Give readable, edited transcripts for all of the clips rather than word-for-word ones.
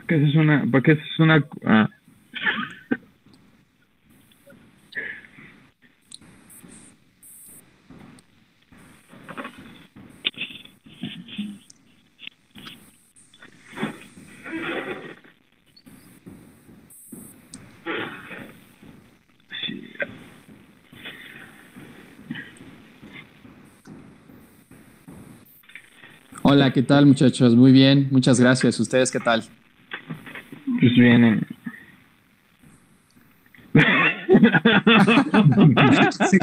¿Qué es una? ¿Por qué es una? Ah. Hola, ¿qué tal, muchachos? Muy bien, muchas gracias. ¿Ustedes qué tal? Pues vienen. Sí,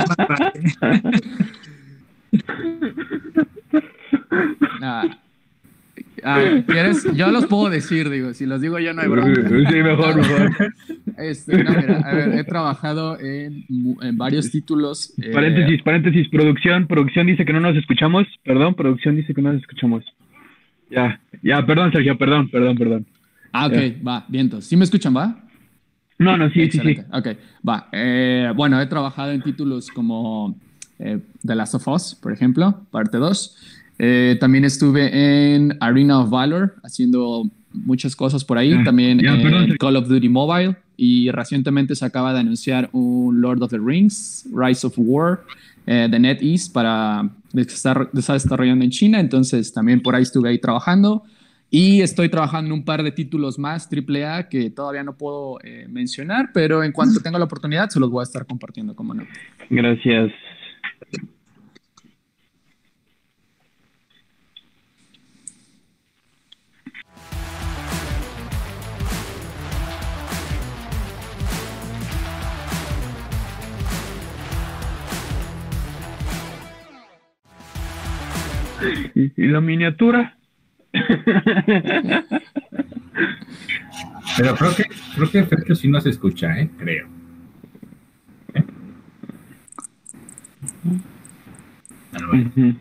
Ah, ¿quieres? Yo los puedo decir, digo, si los digo yo no hay bronca. Sí, mejor, mejor. No, mira, a ver, he trabajado en varios títulos. Paréntesis, producción dice que no nos escuchamos. Perdón, producción dice que no nos escuchamos. Ya, perdón, Sergio, perdón. Ok, Ya. va, vientos. ¿Sí me escuchan, va? No, sí. Excelente, ok, va. Bueno, he trabajado en títulos como The Last of Us, por ejemplo, parte 2. También estuve en Arena of Valor haciendo muchas cosas por ahí. También Perdón, en Sergio. Call of Duty Mobile. Y recientemente se acaba de anunciar un Lord of the Rings, Rise of War, de NetEase que está desarrollando en China. Entonces también por ahí estuve ahí trabajando. Y estoy trabajando en un par de títulos más AAA que todavía no puedo mencionar, pero en cuanto tenga la oportunidad se los voy a estar compartiendo, como no. Gracias. ¿Y la miniatura? pero creo que Fercho sí nos escucha, creo. Ujú.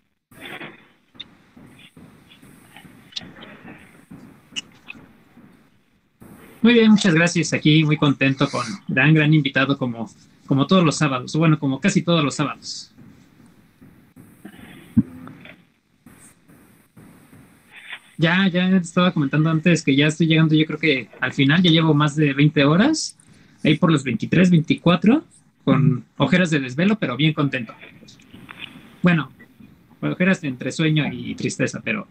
Muy bien, muchas gracias. Aquí muy contento con gran invitado como todos los sábados. Bueno, como casi todos los sábados. Ya estaba comentando antes que ya estoy llegando, yo creo que al final ya llevo más de 20 horas, ahí por los 23, 24, con ojeras de desvelo, pero bien contento. Bueno, ojeras entre sueño y tristeza, pero...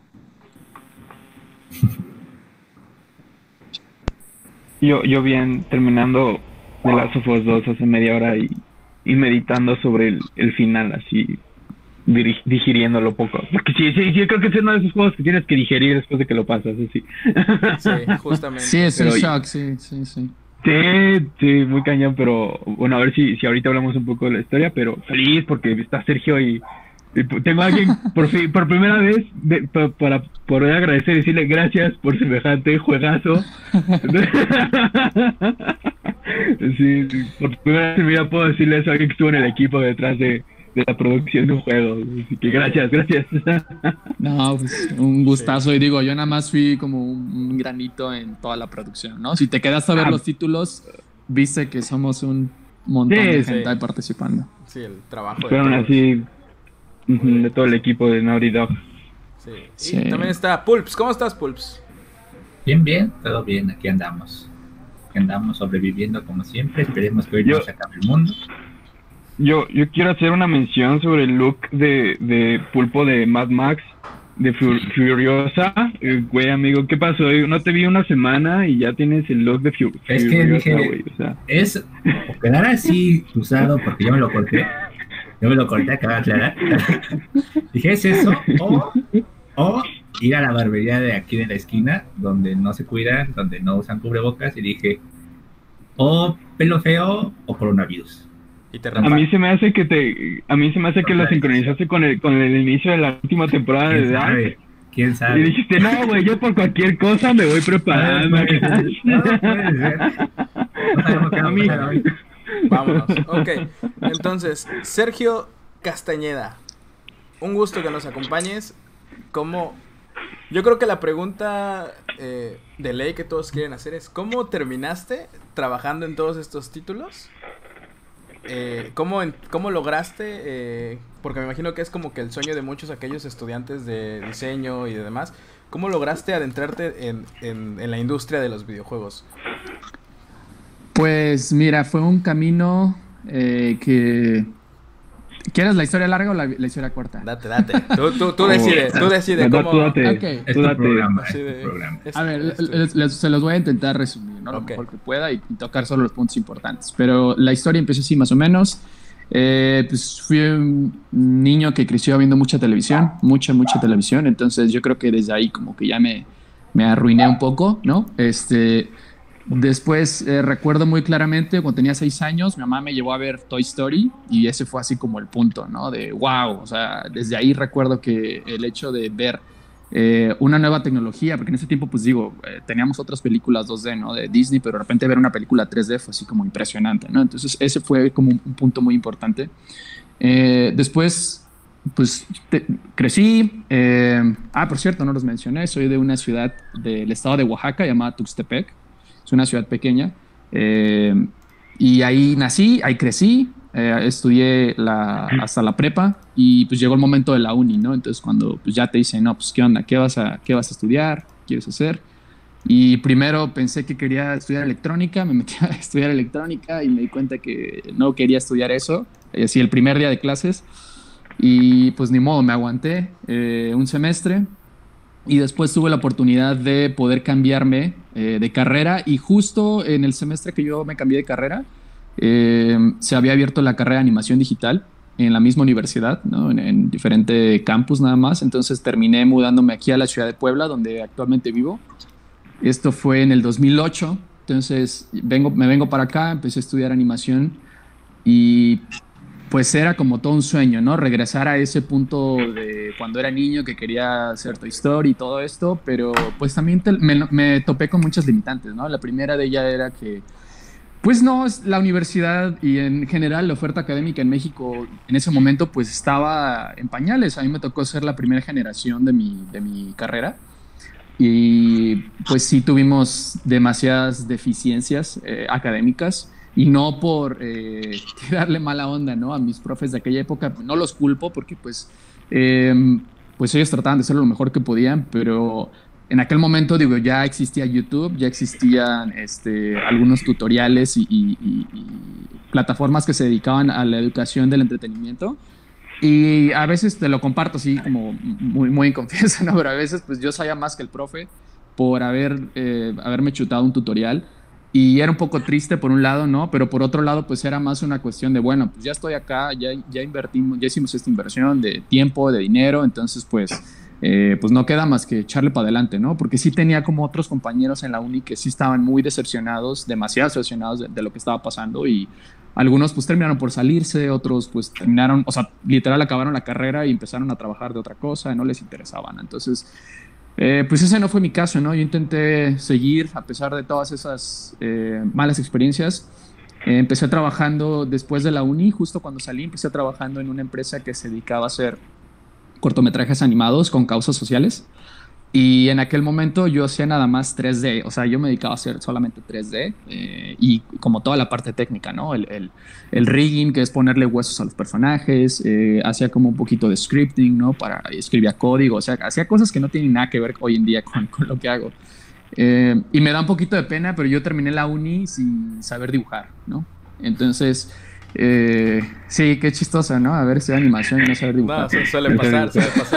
Yo bien terminando The Last of Us 2 hace media hora y meditando sobre el final, así digiriéndolo poco. Porque sí, creo que es uno de esos juegos que tienes que digerir después de que lo pasas, así. Sí, justamente. Sí, es un Pero- shock, sí. Sí, muy cañón, pero bueno, a ver si ahorita hablamos un poco de la historia, pero feliz porque está Sergio y tengo a alguien por primera vez para poder agradecer y decirle gracias por semejante juegazo. Sí, por primera vez en mi vida puedo decirle eso a alguien que estuvo en el equipo detrás de la producción de un juego. Así que gracias. No, pues un gustazo. Y digo, yo nada más fui como un granito en toda la producción, ¿no? Si te quedas a ver los títulos, viste que somos un montón de gente ahí participando. Sí, el trabajo de Fueron todos. así de todo el equipo de Naughty Dog. Sí. Sí. Y también está Pulps. ¿Cómo estás, Pulps? Bien, todo bien, aquí andamos. Aquí andamos sobreviviendo como siempre. Esperemos que hoy no se acabe el mundo. Yo quiero hacer una mención sobre el look de Pulpo de Mad Max, de Furiosa. Güey, amigo, ¿qué pasó? No te vi una semana y ya tienes el look de Es que Furiosa, dije, güey. O sea, es o quedar así usado porque yo me lo corté. Acabo de aclarar. Dije, ¿es eso? O ir a la barbería de aquí de la esquina, donde no se cuidan, donde no usan cubrebocas, y dije, o pelo feo o coronavirus. Y te a mí se me hace que lo sincronizaste con el inicio de la última temporada de Dark. ¿Quién sabe? Y dijiste, no, güey, yo por cualquier cosa me voy preparando. No puede ser. No sabemos qué va a pasar hoy. Vámonos. Ok, entonces, Sergio Castañeda, un gusto que nos acompañes. Yo creo que la pregunta de ley que todos quieren hacer es, ¿cómo terminaste trabajando en todos estos títulos? ¿Cómo lograste? Porque me imagino que es como que el sueño de muchos aquellos estudiantes de diseño y de demás. ¿Cómo lograste adentrarte en la industria de los videojuegos? Pues mira, fue un camino que... ¿Quieres la historia larga o la historia corta? Date. Tú decides No, cómo... tú date. Ok. Es tu programa, Así es de- tu programa. A ver, se los voy a intentar resumir, ¿no? Lo Ok. mejor que pueda y tocar solo los puntos importantes. Pero la historia empieza así más o menos. Pues fui un niño que creció viendo mucha televisión, mucha televisión. Entonces yo creo que desde ahí como que ya me arruiné un poco, ¿no? Después recuerdo muy claramente cuando tenía 6 años, mi mamá me llevó a ver Toy Story y ese fue así como el punto, ¿no? De wow, o sea, desde ahí recuerdo que el hecho de ver una nueva tecnología, porque en ese tiempo, pues digo, teníamos otras películas 2D, ¿no? De Disney, pero de repente ver una película 3D fue así como impresionante, ¿no? Entonces ese fue como un punto muy importante. Después, pues crecí. Por cierto, no los mencioné, soy de una ciudad del estado de Oaxaca llamada Tuxtepec. Es una ciudad pequeña. Y ahí nací, ahí crecí. Estudié hasta la prepa y pues llegó el momento de la uni, ¿no? Entonces cuando pues ya te dicen, no, pues ¿qué onda? ¿Qué vas a estudiar? ¿Qué quieres hacer? Y primero pensé que quería estudiar electrónica, me metí a estudiar electrónica y me di cuenta que no quería estudiar eso. Así el primer día de clases y pues ni modo, me aguanté un semestre. Y después tuve la oportunidad de poder cambiarme de carrera y justo en el semestre que yo me cambié de carrera se había abierto la carrera de animación digital en la misma universidad, ¿no? En diferente campus nada más. Entonces terminé mudándome aquí a la ciudad de Puebla, donde actualmente vivo. Esto fue en el 2008. Entonces me vengo para acá, empecé a estudiar animación y pues era como todo un sueño, ¿no? Regresar a ese punto de cuando era niño que quería hacer Toy Story y todo esto, pero pues también me topé con muchas limitantes, ¿no? La primera de ellas era que, pues no, la universidad y en general la oferta académica en México en ese momento pues estaba en pañales. A mí me tocó ser la primera generación de mi carrera y pues sí tuvimos demasiadas deficiencias académicas. Y no por tirarle mala onda, ¿no? A mis profes de aquella época, no los culpo porque pues ellos trataban de hacer lo mejor que podían, pero en aquel momento, digo, ya existía YouTube, ya existían algunos tutoriales y plataformas que se dedicaban a la educación del entretenimiento. Y a veces te lo comparto así como muy en confianza, ¿no? Pero a veces pues yo sabía más que el profe por haberme chutado un tutorial. Y era un poco triste por un lado, ¿no? Pero por otro lado, pues era más una cuestión de, bueno, pues ya estoy acá, ya invertimos, ya hicimos esta inversión de tiempo, de dinero, entonces pues no queda más que echarle para adelante, ¿no? Porque sí tenía como otros compañeros en la uni que sí estaban muy decepcionados, demasiado decepcionados de lo que estaba pasando y algunos pues terminaron por salirse, otros pues terminaron, o sea, literal acabaron la carrera y empezaron a trabajar de otra cosa, no les interesaban, entonces... pues ese no fue mi caso, ¿no? Yo intenté seguir a pesar de todas esas malas experiencias. Empecé trabajando después de la uni, justo cuando salí, empecé trabajando en una empresa que se dedicaba a hacer cortometrajes animados con causas sociales. Y en aquel momento yo hacía nada más 3D, o sea, yo me dedicaba a hacer solamente 3D y como toda la parte técnica, ¿no? El rigging, que es ponerle huesos a los personajes, hacía como un poquito de scripting, ¿no? Escribía código, o sea, hacía cosas que no tienen nada que ver hoy en día con lo que hago. Y me da un poquito de pena, pero yo terminé la uni sin saber dibujar, ¿no? Entonces... sí, qué chistoso, ¿no? A ver si animación y no saber dibujar. No, suele pasar.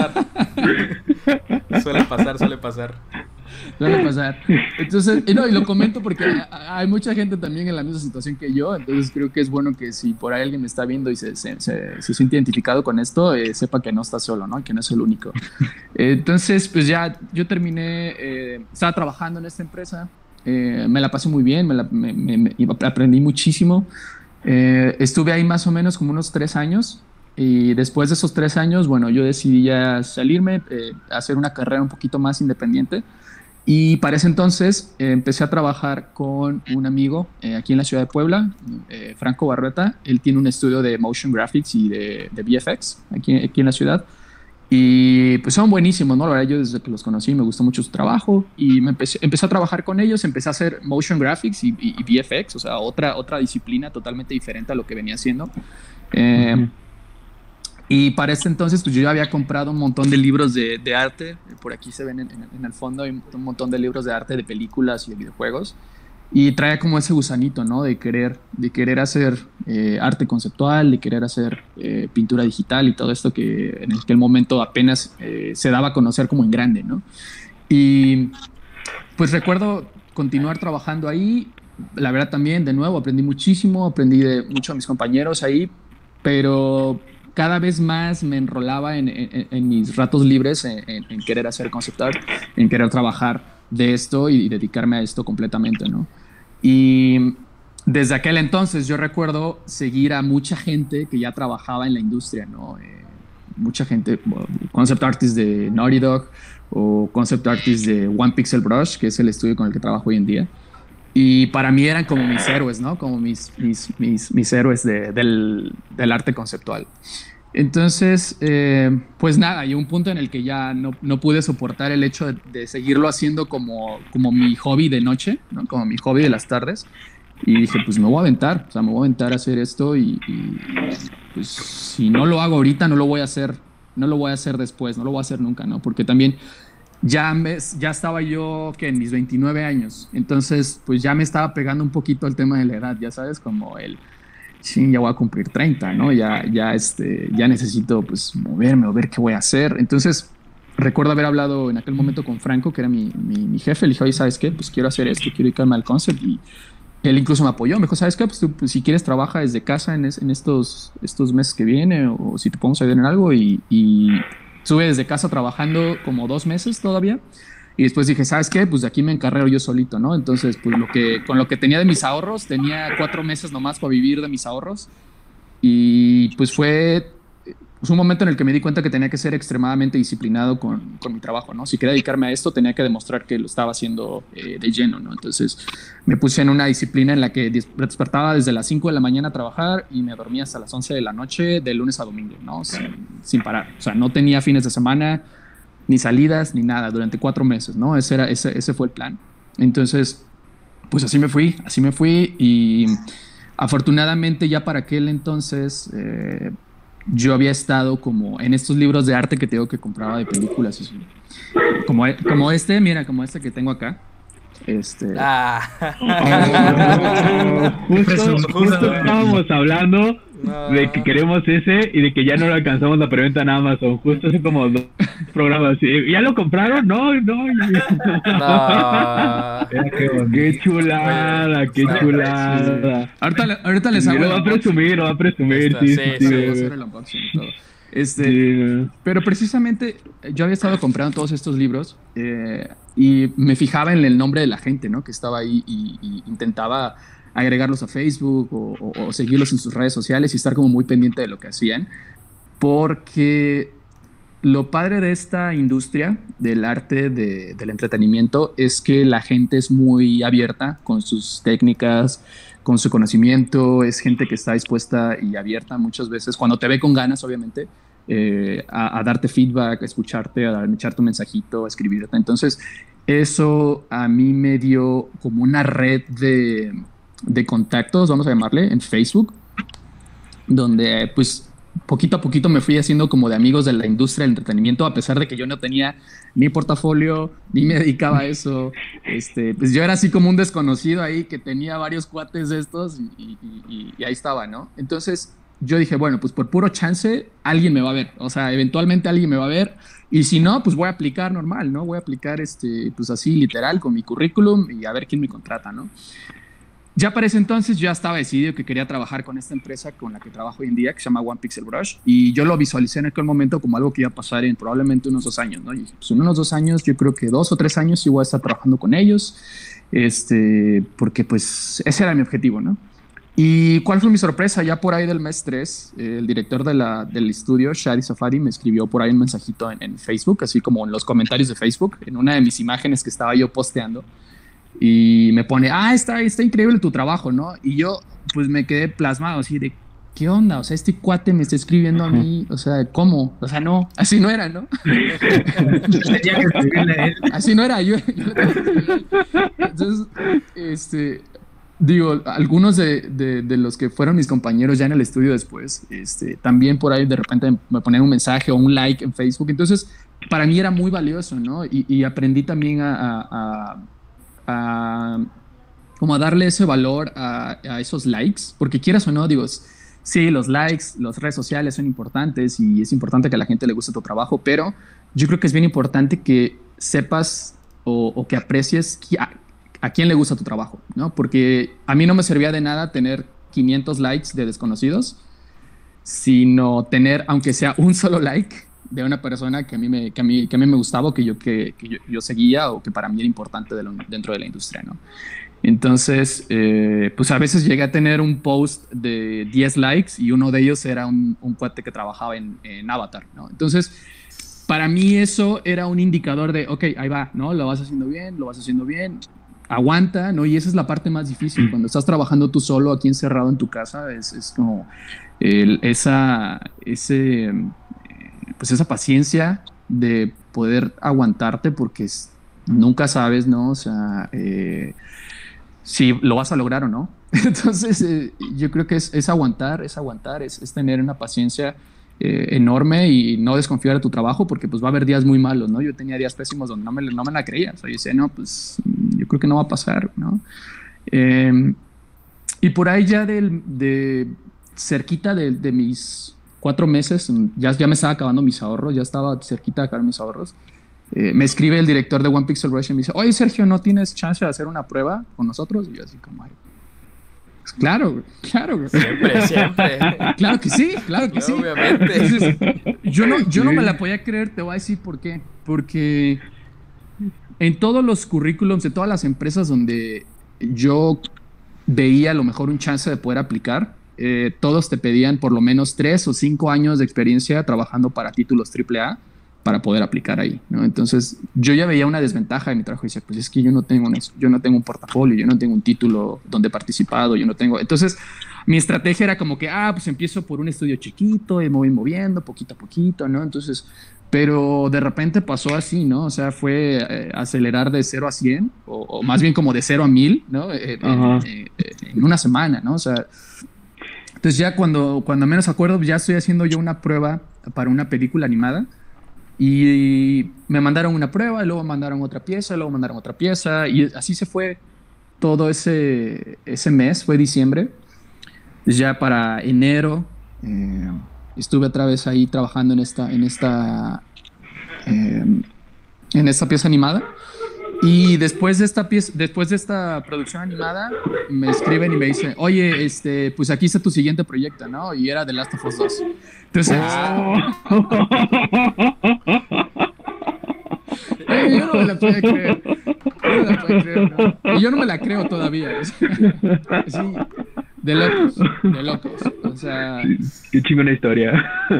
Suele pasar. Entonces, y lo comento porque hay mucha gente también en la misma situación que yo, entonces creo que es bueno que si por ahí alguien me está viendo y se siente identificado con esto, sepa que no está solo, ¿no? Que no es el único. Entonces, pues ya yo terminé, estaba trabajando en esta empresa, me la pasé muy bien, aprendí muchísimo. Estuve ahí más o menos como unos 3 años y después de esos 3 años, bueno, yo decidí ya salirme, hacer una carrera un poquito más independiente y para ese entonces empecé a trabajar con un amigo aquí en la ciudad de Puebla, Franco Barreta. Él tiene un estudio de motion graphics y de VFX aquí en la ciudad. Y pues son buenísimos, ¿no? La verdad, yo desde que los conocí me gustó mucho su trabajo y empecé a trabajar con ellos, empecé a hacer motion graphics y VFX, o sea, otra disciplina totalmente diferente a lo que venía haciendo. Y para ese entonces, pues yo ya había comprado un montón de libros de arte. Por aquí se ven en el fondo, hay un montón de libros de arte, de películas y de videojuegos. Y traía como ese gusanito, ¿no? De querer hacer arte conceptual, de querer hacer pintura digital y todo esto que en aquel momento apenas se daba a conocer como en grande, ¿no? Y pues recuerdo continuar trabajando ahí. La verdad también, de nuevo, aprendí muchísimo, aprendí de muchos de mis compañeros ahí, pero cada vez más me enrolaba en mis ratos libres en querer hacer concept art, en querer trabajar de esto y dedicarme a esto completamente, ¿no? Y desde aquel entonces yo recuerdo seguir a mucha gente que ya trabajaba en la industria, ¿no? Mucha gente, concept artists de Naughty Dog o concept artists de One Pixel Brush, que es el estudio con el que trabajo hoy en día. Y para mí eran como mis héroes, ¿no? Como mis héroes del arte conceptual. Entonces, pues nada, hay un punto en el que ya no pude soportar el hecho de seguirlo haciendo como mi hobby de noche, ¿no? Como mi hobby de las tardes. Y dije, pues me voy a aventar, o sea, me voy a aventar a hacer esto y pues si no lo hago ahorita, no lo voy a hacer después, no lo voy a hacer nunca, ¿no? Porque también ya estaba yo que en mis 29 años, entonces pues ya me estaba pegando un poquito el tema de la edad, ya sabes, como sí, ya voy a cumplir 30, ¿no? Ya necesito pues moverme o ver qué voy a hacer. Entonces recuerdo haber hablado en aquel momento con Franco, que era mi jefe. Le dije, oye, ¿sabes qué? Pues quiero hacer esto, quiero dedicarme al concept. Y él incluso me apoyó, me dijo, ¿sabes qué? Pues tú, pues, si quieres trabaja desde casa en estos meses que vienen, o si te podemos ayudar en algo. Y estuve desde casa trabajando como 2 meses todavía. Y después dije, ¿sabes qué? Pues de aquí me encarrero yo solito, ¿no? Entonces, pues con lo que tenía de mis ahorros, tenía 4 meses nomás para vivir de mis ahorros. Y pues fue un momento en el que me di cuenta que tenía que ser extremadamente disciplinado con mi trabajo, ¿no? Si quería dedicarme a esto, tenía que demostrar que lo estaba haciendo de lleno, ¿no? Entonces me puse en una disciplina en la que despertaba desde las 5 de la mañana a trabajar y me dormía hasta las 11 de la noche, de lunes a domingo, ¿no? Sin parar. O sea, no tenía fines de semana, ni salidas, ni nada, durante 4 meses, ¿no? Ese fue el plan. Entonces, pues así me fui y afortunadamente ya para aquel entonces yo había estado como en estos libros de arte que tengo que compraba de películas, así. Como este que tengo acá. Justo estábamos hablando de que queremos ese y de que ya no lo alcanzamos la preventa en Amazon. Justo hace como 2 programas. ¿Ya lo compraron? No. Qué chulada. Ahorita les hago. Lo va a presumir. Sí. Hacer el unboxing y todo. Pero precisamente yo había estado comprando todos estos libros y me fijaba en el nombre de la gente, ¿no? Que estaba ahí y intentaba agregarlos a Facebook o seguirlos en sus redes sociales y estar como muy pendiente de lo que hacían, porque lo padre de esta industria del arte, del entretenimiento, es que la gente es muy abierta con sus técnicas, con su conocimiento, es gente que está dispuesta y abierta muchas veces, cuando te ve con ganas, obviamente, a darte feedback, a escucharte, a echarte un mensajito, a escribirte. Entonces, eso a mí me dio como una red de contactos, vamos a llamarle, en Facebook, donde pues poquito a poquito me fui haciendo como de amigos de la industria del entretenimiento, a pesar de que yo no tenía ni portafolio, ni me dedicaba a eso. Pues yo era así como un desconocido ahí que tenía varios cuates de estos y ahí estaba, ¿no? Entonces yo dije, bueno, pues por puro chance alguien me va a ver, o sea, eventualmente alguien me va a ver y si no, pues voy a aplicar normal, ¿no? Voy a aplicar pues así literal con mi currículum y a ver quién me contrata, ¿no? Ya para ese entonces ya estaba decidido que quería trabajar con esta empresa con la que trabajo hoy en día, que se llama One Pixel Brush, y yo lo visualicé en aquel momento como algo que iba a pasar en probablemente unos 2 años, ¿no? Y pues en unos 2 años, yo creo que 2 o 3 años sí voy a estar trabajando con ellos, porque pues ese era mi objetivo, ¿no? ¿Y cuál fue mi sorpresa? Ya por ahí del mes 3, el director del estudio, Shadi Safari, me escribió por ahí un mensajito en Facebook, así como en los comentarios de Facebook, en una de mis imágenes que estaba yo posteando. Y me pone, está increíble tu trabajo, ¿no? Y yo, pues me quedé plasmado así de, ¿qué onda? O sea, este cuate me está escribiendo a mí, o sea, ¿cómo? O sea, no, así no era, ¿no? Así no era, yo entonces, digo, algunos de los que fueron mis compañeros ya en el estudio después, también por ahí de repente me ponían un mensaje o un like en Facebook. Entonces, para mí era muy valioso, ¿no? Y aprendí también a como a darle ese valor a esos likes, porque quieras o no, digo, sí, los likes, las redes sociales son importantes y es importante que a la gente le guste tu trabajo, pero yo creo que es bien importante que sepas o que aprecies a quién le gusta tu trabajo, ¿no? Porque a mí no me servía de nada tener 500 likes de desconocidos, sino tener, aunque sea un solo like de una persona que a mí me gustaba o que yo seguía o que para mí era importante dentro de la industria, ¿no? Entonces, pues a veces llegué a tener un post de 10 likes y uno de ellos era un cuate que trabajaba en Avatar, ¿no? Entonces, para mí eso era un indicador de, ok, ahí va, ¿no? Lo vas haciendo bien, aguanta, ¿no? Y esa es la parte más difícil. Cuando estás trabajando tú solo aquí encerrado en tu casa, es como esa paciencia de poder aguantarte porque nunca sabes, ¿no? O sea, si lo vas a lograr o no. Entonces, yo creo que es aguantar, es tener una paciencia enorme y no desconfiar de tu trabajo porque pues va a haber días muy malos, ¿no? Yo tenía días pésimos donde no me la creía. O sea, yo decía, no, pues yo creo que no va a pasar, ¿no? Y por ahí ya de cerquita de mis 4 meses, ya me estaba acabando mis ahorros, ya estaba cerquita de acabar mis ahorros. Me escribe el director de One Pixel Rush y me dice, oye, Sergio, ¿no tienes chance de hacer una prueba con nosotros? Y yo así como, pues claro. Siempre. Claro que sí. Obviamente. Entonces, yo no me la podía creer, te voy a decir por qué. Porque en todos los currículums, de todas las empresas donde yo veía a lo mejor un chance de poder aplicar, todos te pedían por lo menos 3 o 5 años de experiencia trabajando para títulos AAA para poder aplicar ahí, ¿no? Entonces yo ya veía una desventaja en mi trabajo y decía, pues es que yo no tengo un portafolio, yo no tengo un título donde he participado, yo no tengo. Entonces mi estrategia era como que, pues empiezo por un estudio chiquito y me voy moviendo poquito a poquito, ¿no? Entonces, pero de repente pasó así, ¿no? O sea, fue acelerar de 0 a 100 o más bien como de 0 a 1000, ¿no? En una semana, ¿no? O sea, entonces ya cuando menos acuerdo, ya estoy haciendo yo una prueba para una película animada. Y me mandaron una prueba, y luego mandaron otra pieza, y así se fue todo ese mes, fue diciembre. Ya para enero estuve otra vez ahí trabajando en esta pieza animada. Y después de esta producción animada, me escriben y me dicen, oye, pues aquí está tu siguiente proyecto, ¿no? Y era The Last of Us 2. Entonces, yo no me la puedo creer. ¿No? Y yo no me la creo todavía. Sí, de locos. O sea, qué chingona historia.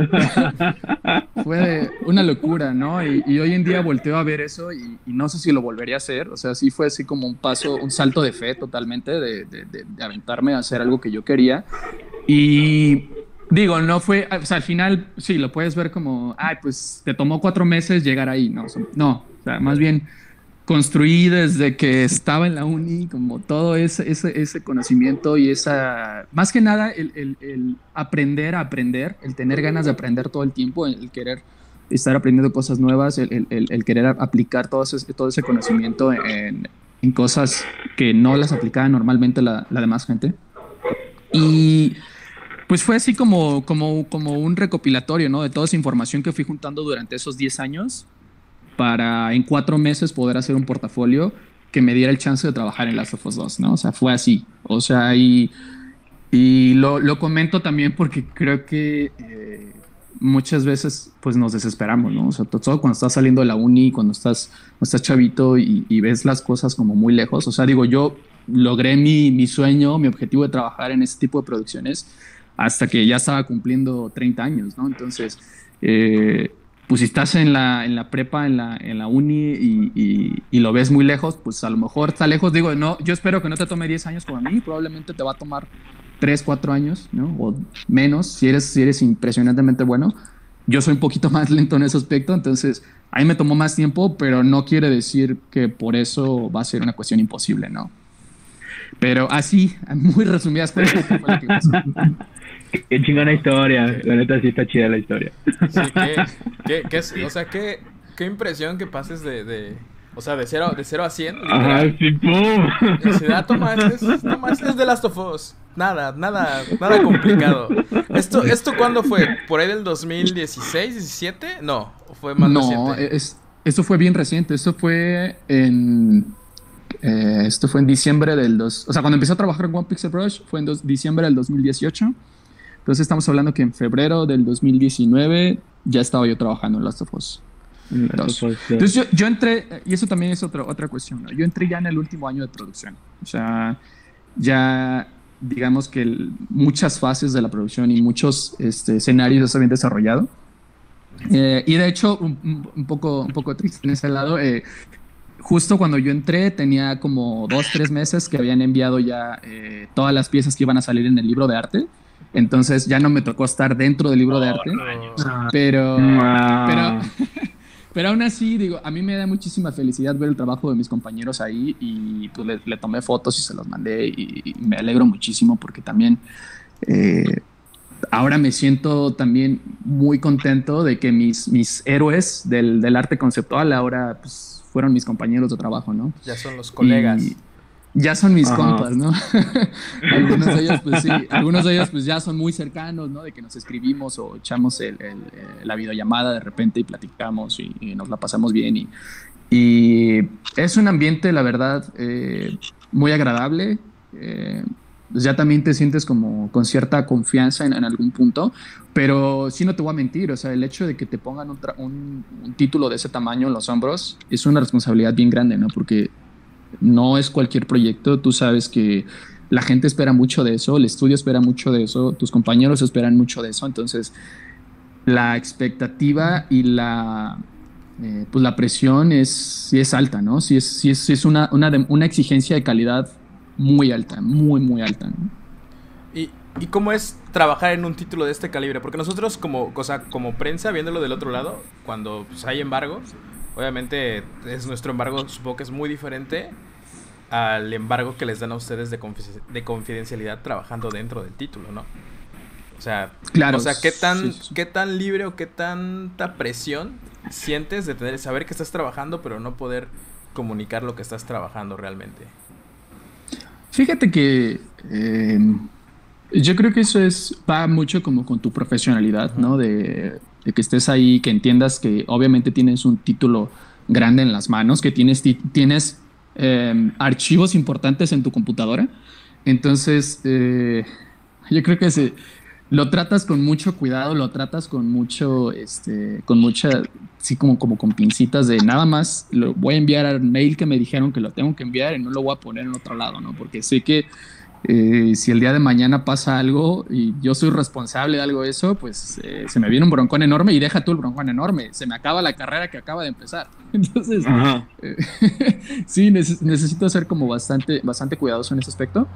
Fue una locura, ¿no? Y hoy en día volteo a ver eso y no sé si lo volvería a hacer. O sea, sí fue así como un salto de fe totalmente, de aventarme a hacer algo que yo quería. Y digo, no fue, o sea, al final sí, lo puedes ver como, pues te tomó 4 meses llegar ahí, ¿no? O sea, más bien construí desde que estaba en la uni, como todo ese conocimiento y más que nada el aprender a aprender, el tener ganas de aprender todo el tiempo, el querer estar aprendiendo cosas nuevas, el querer aplicar todo ese conocimiento en cosas que no las aplicaba normalmente la demás gente. Y pues fue así como un recopilatorio, ¿no? De toda esa información que fui juntando durante esos 10 años para en 4 meses poder hacer un portafolio que me diera el chance de trabajar en Last of Us 2, ¿no? O sea, fue así. O sea, y lo comento también porque creo que muchas veces pues nos desesperamos, ¿no? O sea, todo cuando estás saliendo de la uni, cuando estás chavito y ves las cosas como muy lejos. O sea, digo, yo logré mi sueño, mi objetivo de trabajar en ese tipo de producciones hasta que ya estaba cumpliendo 30 años, ¿no? Entonces, pues si estás en la prepa, en la uni y lo ves muy lejos, pues a lo mejor está lejos. Digo, no, yo espero que no te tome 10 años como a mí, probablemente te va a tomar 3, 4 años, ¿no? O menos, si eres impresionantemente bueno. Yo soy un poquito más lento en ese aspecto, entonces a mí me tomó más tiempo, pero no quiere decir que por eso va a ser una cuestión imposible, ¿no? Pero así, muy resumidas cuentas, fue lo que pasó. Qué chingona historia. La neta sí está chida la historia. Sí, o sea, qué impresión que pases o sea, de 0 a 100. Ajá, sí, pum. Toma, este es The Last of Us. Nada complicado. ¿Esto cuándo fue? ¿Por ahí del 2016, 17? No, fue más reciente. No, esto fue bien reciente. Esto fue en diciembre o sea, cuando empecé a trabajar en One Pixel Brush fue en diciembre del 2018. Entonces estamos hablando que en febrero del 2019 ya estaba yo trabajando en Last of Us. Entonces yo entré, y eso también es otra cuestión, ¿no? Yo entré ya en el último año de producción. O sea, ya digamos que muchas fases de la producción y muchos escenarios ya se habían desarrollado. Y de hecho, un poco triste en ese lado, justo cuando yo entré tenía como 2-3 meses que habían enviado ya todas las piezas que iban a salir en el libro de arte. Entonces ya no me tocó estar dentro del libro de arte, pero aún así, digo, a mí me da muchísima felicidad ver el trabajo de mis compañeros ahí y pues le tomé fotos y se los mandé y me alegro muchísimo porque también ahora me siento también muy contento de que mis héroes del arte conceptual ahora pues fueron mis compañeros de trabajo, ¿no? Ya son los colegas. Ya son mis compas, ¿no? Algunos de ellos pues ya son muy cercanos, ¿no? De que nos escribimos o echamos la videollamada de repente y platicamos y nos la pasamos bien. Y es un ambiente, la verdad, muy agradable. Pues ya también te sientes como con cierta confianza en algún punto, pero sí no te voy a mentir, o sea, el hecho de que te pongan un título de ese tamaño en los hombros es una responsabilidad bien grande, ¿no? Porque no es cualquier proyecto, tú sabes que la gente espera mucho de eso, el estudio espera mucho de eso, tus compañeros esperan mucho de eso, entonces la expectativa y pues la presión sí es alta, ¿no? Sí es una exigencia de calidad muy alta, muy alta, ¿no? ¿Y cómo es trabajar en un título de este calibre? Porque nosotros como prensa, viéndolo del otro lado, cuando pues, hay embargos, obviamente es nuestro embargo, supongo que es muy diferente al embargo que les dan a ustedes de confidencialidad trabajando dentro del título, ¿no? O sea, claro, ¿qué tan libre o qué tanta presión sientes de saber que estás trabajando pero no poder comunicar lo que estás trabajando realmente? Fíjate que yo creo que eso va mucho como con tu profesionalidad, ¿no? De que estés ahí, que entiendas que obviamente tienes un título grande en las manos, que tienes archivos importantes en tu computadora. Entonces, yo creo que lo tratas con mucho cuidado, lo tratas con mucho, con mucha, sí, como con pincitas de nada más lo voy a enviar al mail que me dijeron que lo tengo que enviar y no lo voy a poner en otro lado, ¿no? Porque sé que si el día de mañana pasa algo y yo soy responsable de algo de eso, pues se me viene un broncón enorme y deja tú el broncón enorme, se me acaba la carrera que acaba de empezar. Entonces, sí, necesito ser como bastante cuidadoso en ese aspecto.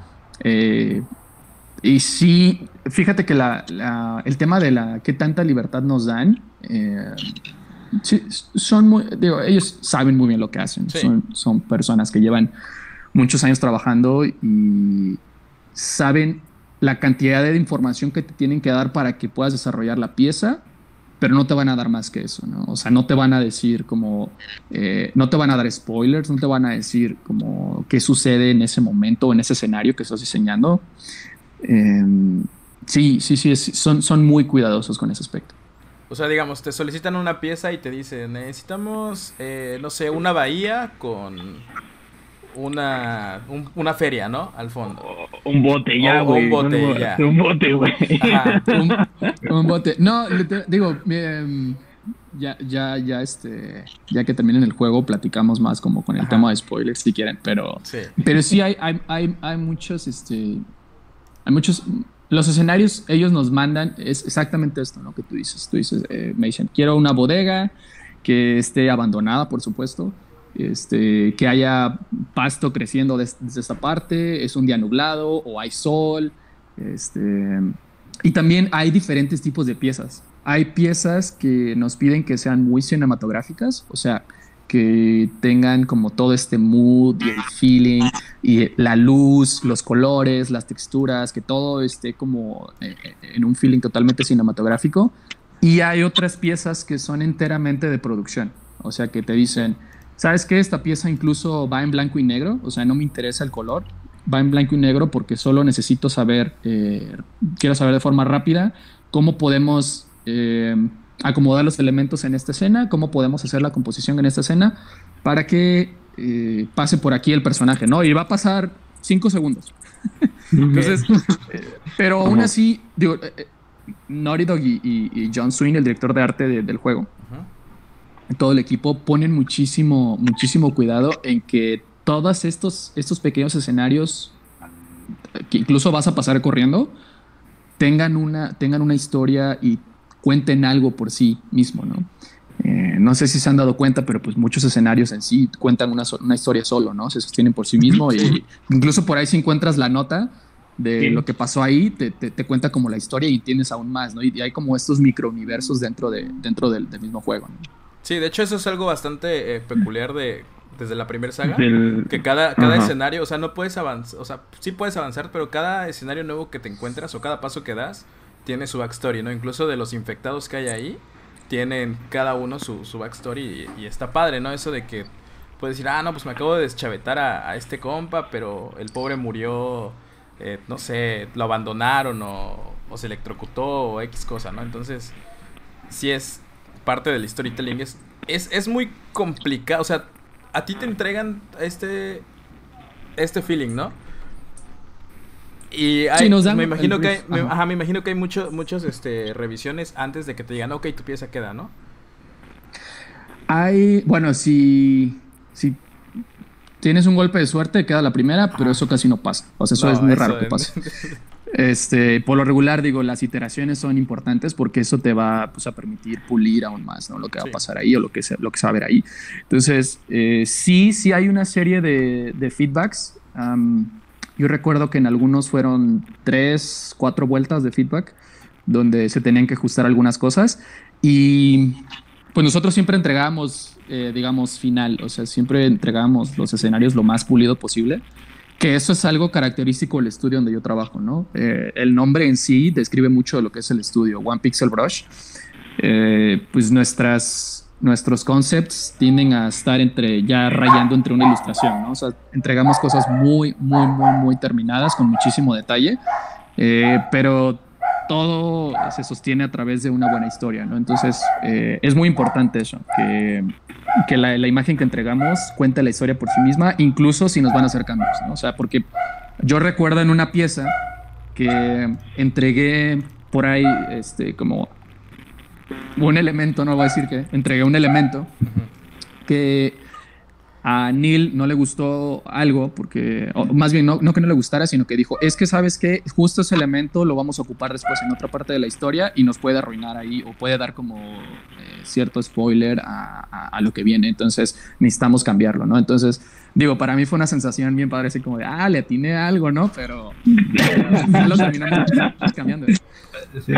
Y sí, fíjate que el tema de qué tanta libertad nos dan, sí, ellos saben muy bien lo que hacen. Sí. Son personas que llevan muchos años trabajando y saben la cantidad de información que te tienen que dar para que puedas desarrollar la pieza, pero no te van a dar más que eso, ¿no? O sea, no te van a decir como, no te van a dar spoilers, no te van a decir como qué sucede en ese momento o en ese escenario que estás diseñando. Sí, son muy cuidadosos con ese aspecto. O sea, digamos, te solicitan una pieza y te dicen, necesitamos, no sé, una bahía con una feria, ¿no? Al fondo. Un bote ya, güey. Un bote ya. Un bote, güey. Un bote. No, digo, ya que terminen el juego platicamos más como con el tema de spoilers si quieren, pero sí hay muchos, los escenarios ellos nos mandan, es exactamente esto, ¿no? Que tú dices, me dicen, quiero una bodega que esté abandonada, por supuesto, que haya pasto creciendo desde esta parte, es un día nublado o hay sol, y también hay diferentes tipos de piezas. Hay piezas que nos piden que sean muy cinematográficas, o sea, que tengan como todo este mood y el feeling y la luz, los colores, las texturas, que todo esté como en un feeling totalmente cinematográfico. Y hay otras piezas que son enteramente de producción, o sea, que te dicen, ¿sabes qué? Esta pieza incluso va en blanco y negro, o sea, no me interesa el color, va en blanco y negro porque solo necesito saber, quiero saber de forma rápida cómo podemos acomodar los elementos en esta escena, cómo podemos hacer la composición en esta escena para que pase por aquí el personaje, ¿no? Y va a pasar 5 segundos. Entonces, pero aún así, digo, Naughty Dog y John Sweeney, el director de arte del juego, todo el equipo ponen muchísimo cuidado en que todos estos pequeños escenarios que incluso vas a pasar corriendo tengan una historia y cuenten algo por sí mismo, ¿no? No sé si se han dado cuenta, pero pues muchos escenarios en sí cuentan una historia solo, ¿no? Se sostienen por sí mismo y incluso por ahí si encuentras la nota de lo que pasó ahí, te cuenta como la historia y entiendes aún más, ¿no? Y hay como estos microuniversos dentro del mismo juego, ¿no? Sí, de hecho eso es algo bastante peculiar desde la primera saga, que cada escenario, o sea, no puedes avanzar, o sea, sí puedes avanzar, pero cada escenario nuevo que te encuentras o cada paso que das tiene su backstory, ¿no? Incluso de los infectados que hay ahí, tienen cada uno su backstory y está padre, ¿no? Eso de que puedes decir, no, pues me acabo de deschavetar a este compa, pero el pobre murió, no sé, lo abandonaron o se electrocutó o X cosa, ¿no? Entonces, sí es parte del storytelling, es muy complicado, o sea, a ti te entregan este feeling, ¿no? Y hay, sí, me imagino que hay muchos revisiones antes de que te digan, ok, tu pieza queda, ¿no? Bueno, si tienes un golpe de suerte, queda la primera, pero eso casi no pasa. O sea, eso es muy raro que pase. Por lo regular, digo, las iteraciones son importantes porque eso te va, pues, a permitir pulir aún más, ¿no? Lo que va a pasar ahí o lo que se va a ver ahí. Entonces, sí hay una serie de feedbacks. Yo recuerdo que en algunos fueron 3, 4 vueltas de feedback donde se tenían que ajustar algunas cosas y pues nosotros siempre entregábamos, digamos, final, o sea, siempre entregábamos los escenarios lo más pulido posible, que eso es algo característico del estudio donde yo trabajo, ¿no? El nombre en sí describe mucho de lo que es el estudio, One Pixel Brush. Pues nuestros concepts tienden a estar ya rayando entre una ilustración, ¿no? O sea, entregamos cosas muy terminadas, con muchísimo detalle, pero todo se sostiene a través de una buena historia, ¿no? Entonces, es muy importante eso, que la imagen que entregamos cuente la historia por sí misma, incluso si nos van a hacer cambios, ¿no? O sea, porque yo recuerdo en una pieza que entregué por ahí, como un elemento, no voy a decir que entregué un elemento que a Neil no le gustó algo, porque, o más bien no que no le gustara, sino que dijo, es que sabes que justo ese elemento lo vamos a ocupar después en otra parte de la historia y nos puede arruinar ahí o puede dar como cierto spoiler a lo que viene, entonces necesitamos cambiarlo, ¿no? Entonces, digo, para mí fue una sensación bien padre, así como de, le atiné a algo, ¿no? Pero ya lo terminamos cambiando. Sí.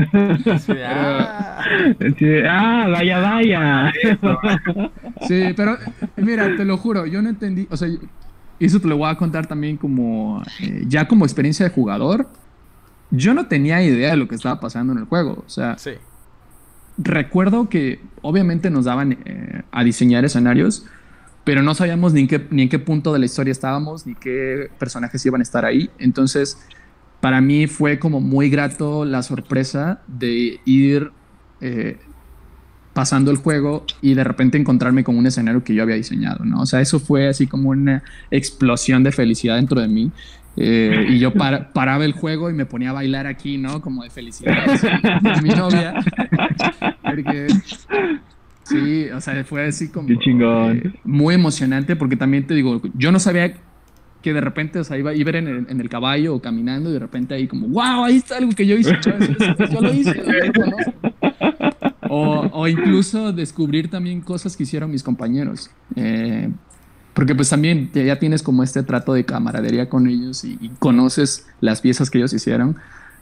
Vaya. Sí, pero mira, te lo juro, yo no entendí, o sea, eso te lo voy a contar también como, ya como experiencia de jugador, yo no tenía idea de lo que estaba pasando en el juego, o sea, sí. Recuerdo que obviamente nos daban a diseñar escenarios, pero no sabíamos ni en qué punto de la historia estábamos, ni qué personajes iban a estar ahí, entonces para mí fue como muy grato la sorpresa de ir pasando el juego y de repente encontrarme con un escenario que yo había diseñado, ¿no? O sea, eso fue así como una explosión de felicidad dentro de mí. Y yo paraba el juego y me ponía a bailar aquí, ¿no? Como de felicidad con mi novia. Porque sí, o sea, fue así como muy emocionante porque también te digo, yo no sabía que de repente, o sea, iba en el caballo o caminando y de repente ahí como, wow, ahí está algo que yo hice, yo lo hice, ¿no? O incluso descubrir también cosas que hicieron mis compañeros. Porque pues también ya tienes como este trato de camaradería con ellos y conoces las piezas que ellos hicieron.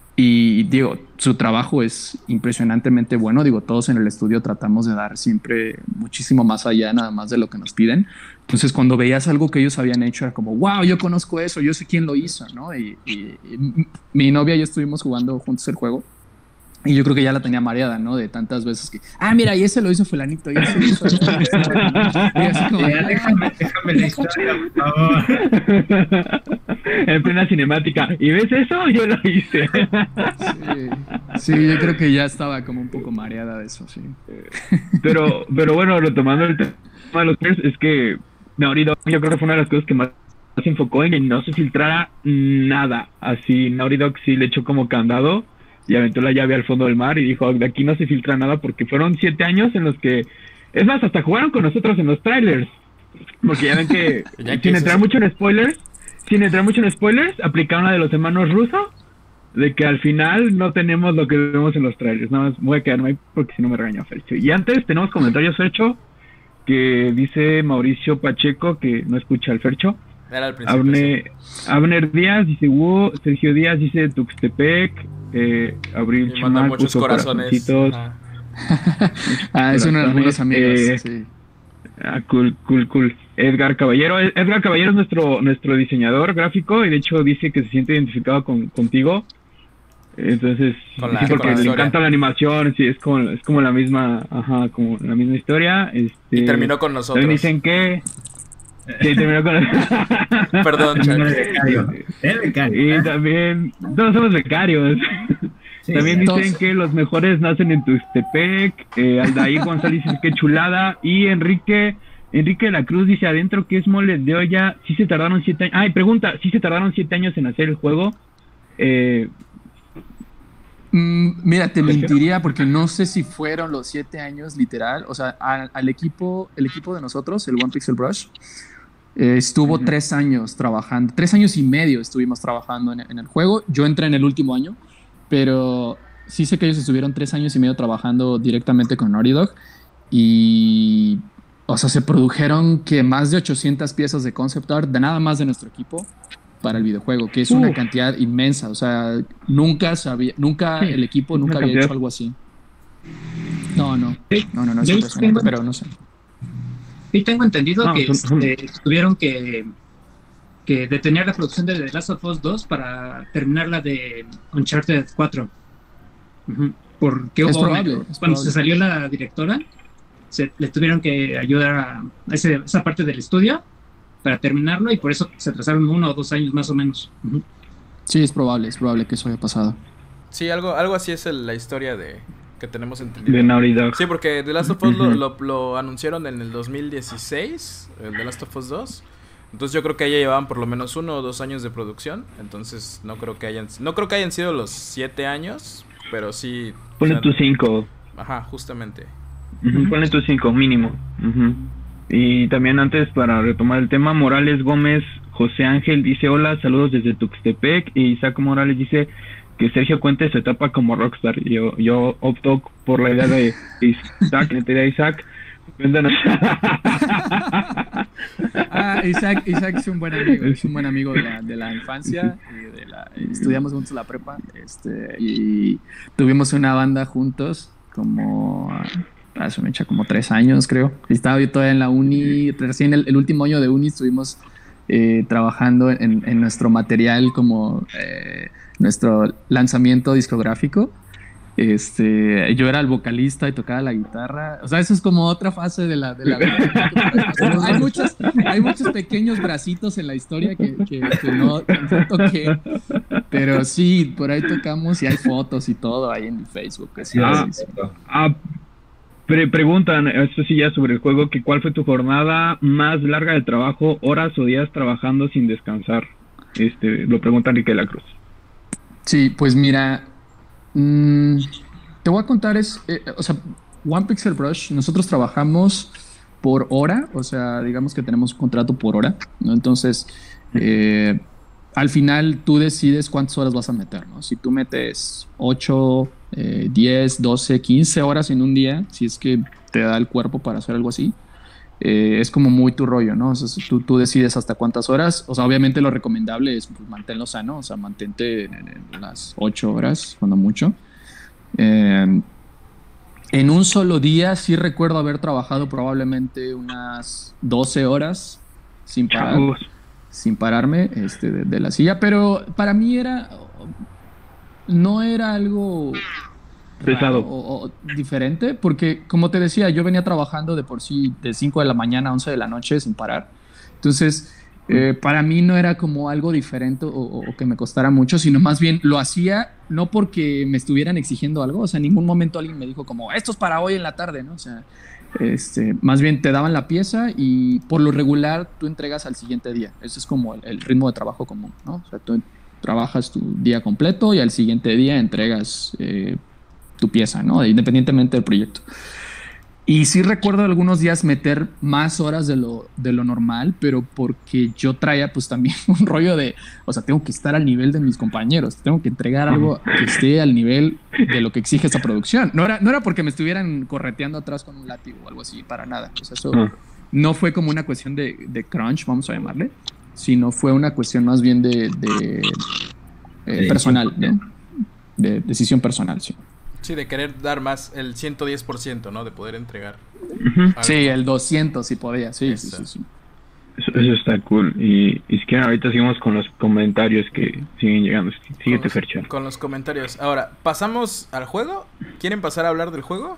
Y digo, su trabajo es impresionantemente bueno. Digo, todos en el estudio tratamos de dar siempre muchísimo más allá, nada más de lo que nos piden. Entonces, cuando veías algo que ellos habían hecho, era como, wow, yo conozco eso, yo sé quién lo hizo, ¿no? Y mi novia y yo estuvimos jugando juntos el juego. Y yo creo que ya la tenía mareada, ¿no? De tantas veces que, mira, y ese lo hizo fulanito, y ese lo hizo. Y así como, Déjame la historia, por favor. En plena cinemática. ¿Y ves eso? Yo lo hice. Sí, yo creo que ya estaba como un poco mareada de eso, sí. Pero bueno, retomando el tema de los players, es que Naughty Dog yo creo que fue una de las cosas que más se enfocó en que no se filtrara nada. Así, Naughty Dog sí le echó como candado y aventó la llave al fondo del mar y dijo, de aquí no se filtra nada, porque fueron 7 años en los que, es más, hasta jugaron con nosotros en los trailers, porque ya ven que, sin entrar mucho en spoilers, aplicaron la de los hermanos Russo, de que al final no tenemos lo que vemos en los trailers. Nada más voy a quedarme ahí porque si no me regañó Fercho. Y antes tenemos comentarios, Fercho, que dice Mauricio Pacheco, que no escucha al Fercho. Era al principio. Abner Díaz dice Sergio Díaz dice Tuxtepec, Abril y manda Chimal muchos puso corazoncitos. Es uno de los buenos amigos. Sí. Cool. Edgar Caballero es nuestro diseñador gráfico y de hecho dice que se siente identificado contigo. Entonces, porque le encanta la animación, sí, es como la misma, como la misma historia. Y terminó con nosotros. También dicen que sí, terminó con Perdón, El becario. Y también todos somos becarios. Sí, también dicen que los mejores nacen en Tuxtepec. Aldair González dice que chulada. Y Enrique de la Cruz dice adentro que es mole de olla. Sí se tardaron 7 años. Y pregunta, ¿sí se tardaron 7 años en hacer el juego? Mira, te mentiría porque no sé si fueron los 7 años literal. O sea, el equipo de nosotros, el One Pixel Brush, estuvo 3 años trabajando, 3 años y medio estuvimos trabajando en el juego. Yo entré en el último año, pero sí sé que ellos estuvieron 3 años y medio trabajando directamente con Naughty Dog. Y, o sea, se produjeron que más de 800 piezas de concept art de nada más de nuestro equipo para el videojuego, que es una cantidad inmensa. O sea, nunca el equipo nunca había hecho algo así. No, es impresionante, pero no sé. Sí, tengo entendido que tuvieron que detener la producción de The Last of Us 2 para terminar la de Uncharted 4. Porque cuando se salió la directora, le tuvieron que ayudar a esa parte del estudio para terminarlo y por eso se atrasaron 1 o 2 años más o menos. Sí, es probable que eso haya pasado. Sí, algo así es la historia que tenemos entendido. De Naughty Dog. Sí, porque The Last of Us lo anunciaron en el 2016, el The Last of Us 2. Entonces yo creo que ya llevaban por lo menos 1 o 2 años de producción. Entonces no creo que hayan sido los 7 años, pero sí. Ponle tus 5. Ajá, justamente. Ponle tus 5 mínimo. Y también antes, para retomar el tema, Morales Gómez José Ángel dice hola, saludos desde Tuxtepec. Y Isaac Morales dice que Sergio cuente su etapa como rockstar. Yo opto por la idea de Isaac. Cuéntanos. Isaac es un buen amigo de la infancia. Estudiamos juntos la prepa. Y tuvimos una banda juntos como... Eso me echa como 3 años, creo. Estaba yo todavía en la uni, recién el último año de uni estuvimos trabajando en nuestro material como nuestro lanzamiento discográfico. Yo era el vocalista y tocaba la guitarra. O sea, eso es como otra fase de la hay muchos pequeños bracitos en la historia que no toqué. Pero sí, por ahí tocamos y hay fotos y todo ahí en Facebook. Sí. Preguntan, esto sí ya sobre el juego, que ¿cuál fue tu jornada más larga de trabajo, horas o días trabajando sin descansar? Lo pregunta Enrique de la Cruz. Sí, pues mira, te voy a contar, o sea, One Pixel Brush, nosotros trabajamos por hora, o sea, digamos que tenemos un contrato por hora, ¿no? Entonces, al final tú decides cuántas horas vas a meter, ¿no? Si tú metes 8, 10, 12, 15 horas en un día, si es que te da el cuerpo para hacer algo así, es como muy tu rollo, ¿no? O sea, tú decides hasta cuántas horas. O sea, obviamente lo recomendable es pues, manténlo sano, o sea, mantente en las 8 horas, cuando mucho. En un solo día sí recuerdo haber trabajado probablemente unas 12 horas sin parar, Chavos. sin pararme de la silla, pero para mí no era algo Pesado. raro o diferente, porque como te decía, yo venía trabajando de por sí de 5 de la mañana a 11 de la noche sin parar. Entonces, para mí no era como algo diferente o que me costara mucho, sino más bien lo hacía no porque me estuvieran exigiendo algo, o sea, en ningún momento alguien me dijo como, esto es para hoy en la tarde, ¿no? O sea, más bien te daban la pieza y por lo regular tú entregas al siguiente día. Ese es como el ritmo de trabajo común, ¿no? O sea, tú trabajas tu día completo y al siguiente día entregas tu pieza, ¿no? Independientemente del proyecto. Y sí recuerdo algunos días meter más horas de lo normal, pero porque yo traía pues también un rollo de, o sea, tengo que estar al nivel de mis compañeros, tengo que entregar algo que esté al nivel de lo que exige esta producción. No era porque me estuvieran correteando atrás con un látigo o algo así, para nada. O sea, eso no fue como una cuestión de crunch, vamos a llamarle, sino fue una cuestión más bien de personal, ¿no? De decisión personal, sí. Sí, de querer dar más, el 110%, ¿no? De poder entregar. Sí, el 200 si podía, sí. Eso está cool. Y si quieren, ahorita seguimos con los comentarios que siguen llegando. Síguete, Fercha. Con los comentarios. Ahora, ¿pasamos al juego? ¿Quieren pasar a hablar del juego?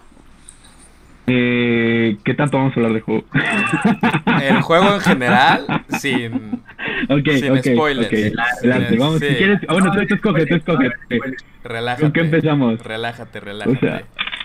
¿Qué tanto vamos a hablar del juego? El juego en general, sin spoilers. Okay. Adelante, vamos. Sí. Si quieres, bueno, tú escoge. Relájate. ¿Con qué empezamos? Relájate. O sea,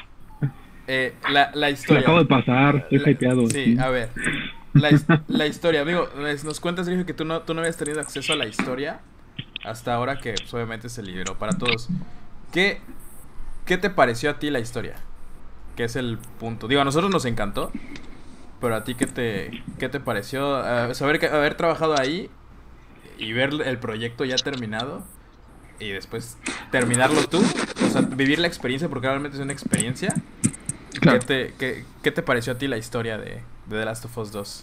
la historia. Lo acabo de pasar, estoy hypeado. Sí, a ver. La historia, amigo, nos cuentas, Sergio, que tú no habías tenido acceso a la historia hasta ahora que pues, obviamente se liberó para todos. ¿Qué te pareció a ti la historia? ¿Qué es el punto? Digo, a nosotros nos encantó, pero a ti, ¿qué te pareció? Haber trabajado ahí y ver el proyecto ya terminado y después terminarlo tú, o sea, vivir la experiencia, porque realmente es una experiencia. Claro. ¿Qué te pareció a ti la historia de The Last of Us 2?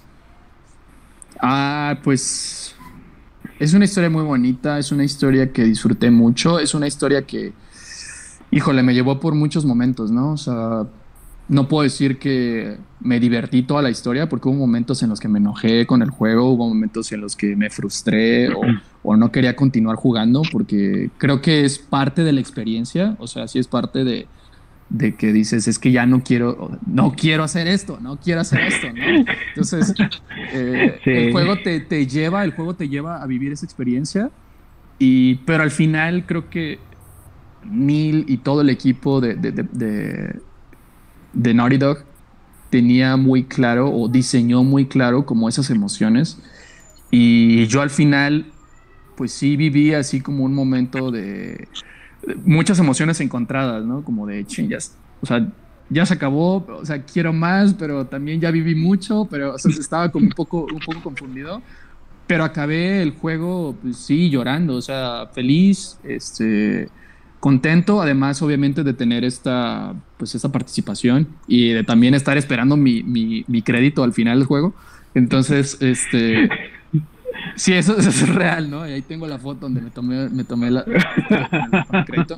Pues es una historia muy bonita, es una historia que disfruté mucho, es una historia que, híjole, me llevó por muchos momentos, ¿no? O sea, no puedo decir que me divertí toda la historia porque hubo momentos en los que me enojé con el juego, hubo momentos en los que me frustré o no quería continuar jugando porque creo que es parte de la experiencia, o sea, sí es parte de que dices, es que ya no quiero hacer esto, ¿no? Entonces, sí. El juego te lleva a vivir esa experiencia, pero al final creo que Neil y todo el equipo de Naughty Dog tenía muy claro o diseñó muy claro como esas emociones, y yo al final pues sí viví así como un momento de muchas emociones encontradas, ¿no? Como de chingas, o sea, ya se acabó, o sea, quiero más, pero también ya viví mucho, pero o sea, estaba como un poco confundido, pero acabé el juego, pues sí, llorando, o sea, feliz, contento, además, obviamente, de tener esta participación y de también estar esperando mi crédito al final del juego. Entonces, sí, eso es real, ¿no? Y ahí tengo la foto donde me tomé el crédito.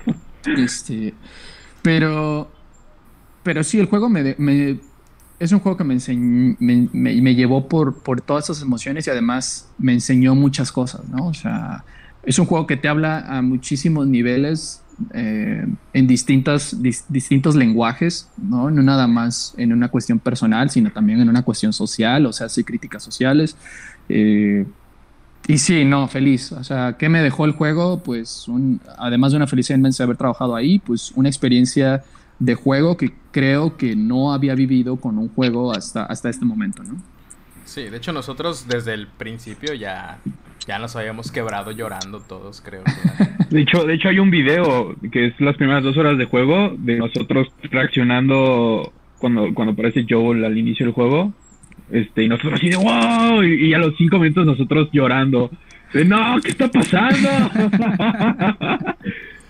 Pero sí, el juego es un juego que me llevó por todas esas emociones y además me enseñó muchas cosas, ¿no? O sea, es un juego que te habla a muchísimos niveles, en distintos lenguajes, ¿no? No nada más en una cuestión personal, sino también en una cuestión social, o sea, hace críticas sociales. Y sí, no, feliz. O sea, ¿qué me dejó el juego? Pues además de una felicidad inmensa de haber trabajado ahí, pues una experiencia de juego que creo que no había vivido con un juego hasta este momento, ¿no? Sí, de hecho nosotros desde el principio ya nos habíamos quebrado llorando todos, creo. De hecho hay un video que es las primeras 2 horas de juego de nosotros reaccionando cuando aparece Joel al inicio del juego, y nosotros así de wow, y a los 5 minutos nosotros llorando de no, ¿qué está pasando?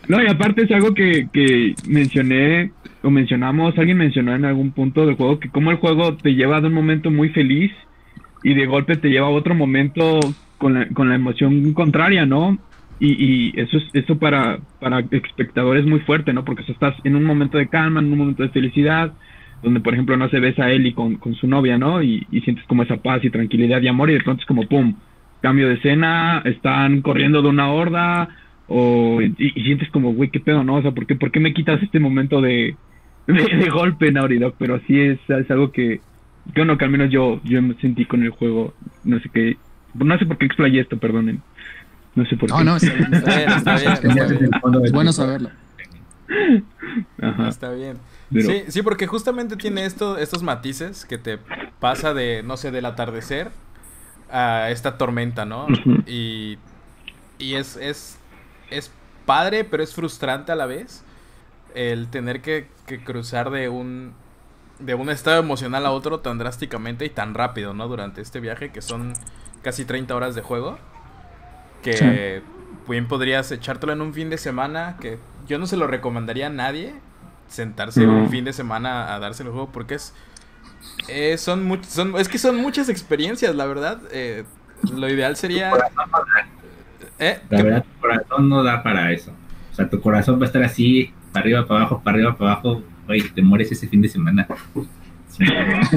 No, y aparte es algo que mencioné o mencionamos, alguien mencionó en algún punto del juego, que como el juego te lleva de un momento muy feliz y de golpe te lleva a otro momento con la emoción contraria, ¿no? Y eso para espectadores es muy fuerte, ¿no? Porque estás en un momento de calma, en un momento de felicidad, donde por ejemplo no se ves a Ellie con su novia, ¿no? Y sientes como esa paz y tranquilidad y amor, y de pronto es como ¡pum! Cambio de escena, están corriendo de una horda, y sientes como, güey, qué pedo, ¿no? O sea, ¿por qué me quitas este momento de golpe, Naughty Dog? Pero sí es algo que no, que al menos yo me sentí con el juego, no sé qué, no sé por qué explayé esto, perdonen. No sé por qué. No, está bien. Está bien, está bien. Es bueno saberlo. Ajá. Está bien. Pero- Sí, porque justamente tiene estos matices que te pasa de, no sé, del atardecer a esta tormenta, ¿no? Ujú. Y es padre, pero es frustrante a la vez el tener que cruzar de un estado emocional a otro tan drásticamente y tan rápido, ¿no? Durante este viaje, que son casi 30 horas de juego, que Sí. bien podrías echártelo en un fin de semana, que yo no se lo recomendaría a nadie, sentarse No. un fin de semana a darse el juego, porque son muchas experiencias, la verdad. Lo ideal sería... La ¿Qué? verdad, tu corazón no da para eso. O sea, tu corazón va a estar así, para arriba, para abajo, para arriba, para abajo. Güey, te mueres ese fin de semana. Sí.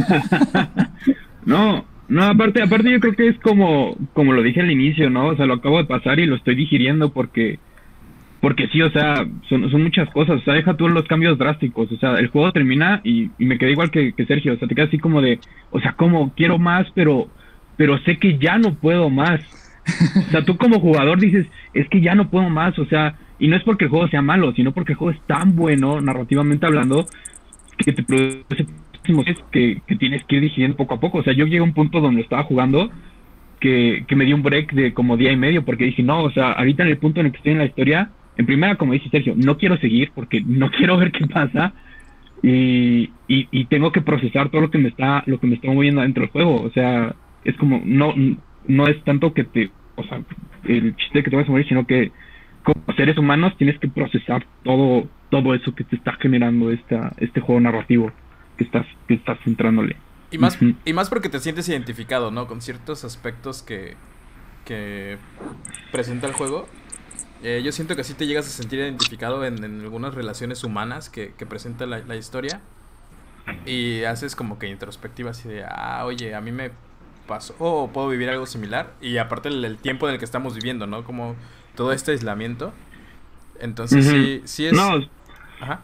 No, aparte yo creo que es como lo dije al inicio, ¿no? O sea, lo acabo de pasar y lo estoy digiriendo porque sí, o sea, son muchas cosas, o sea, deja tú los cambios drásticos, o sea, el juego termina y me quedé igual que Sergio, o sea, te quedas así como de, o sea, como quiero más, pero sé que ya no puedo más. O sea, tú como jugador dices, es que ya no puedo más, o sea, y no es porque el juego sea malo, sino porque el juego es tan bueno, narrativamente hablando, que te produce que tienes que ir digiriendo poco a poco. O sea, yo llegué a un punto donde estaba jugando que me dio un break de como día y medio, porque dije, no, o sea, ahorita en el punto en el que estoy en la historia, en primera, como dice Sergio, no quiero seguir porque no quiero ver qué pasa, y tengo que procesar todo lo que me está moviendo dentro del juego. O sea, es como, no es tanto o sea, el chiste de que te vas a morir, sino que como seres humanos tienes que procesar todo eso que te está generando este juego narrativo que estás entrándole. Y más, Ujú. y más porque te sientes identificado, ¿no? Con ciertos aspectos que presenta el juego. Yo siento que sí te llegas a sentir identificado en algunas relaciones humanas que presenta la historia. Y haces como que introspectiva así de, oye, a mí me pasó, o puedo vivir algo similar. Y aparte el tiempo en el que estamos viviendo, ¿no? Como todo este aislamiento. Entonces Ujú. sí es... No, Ajá.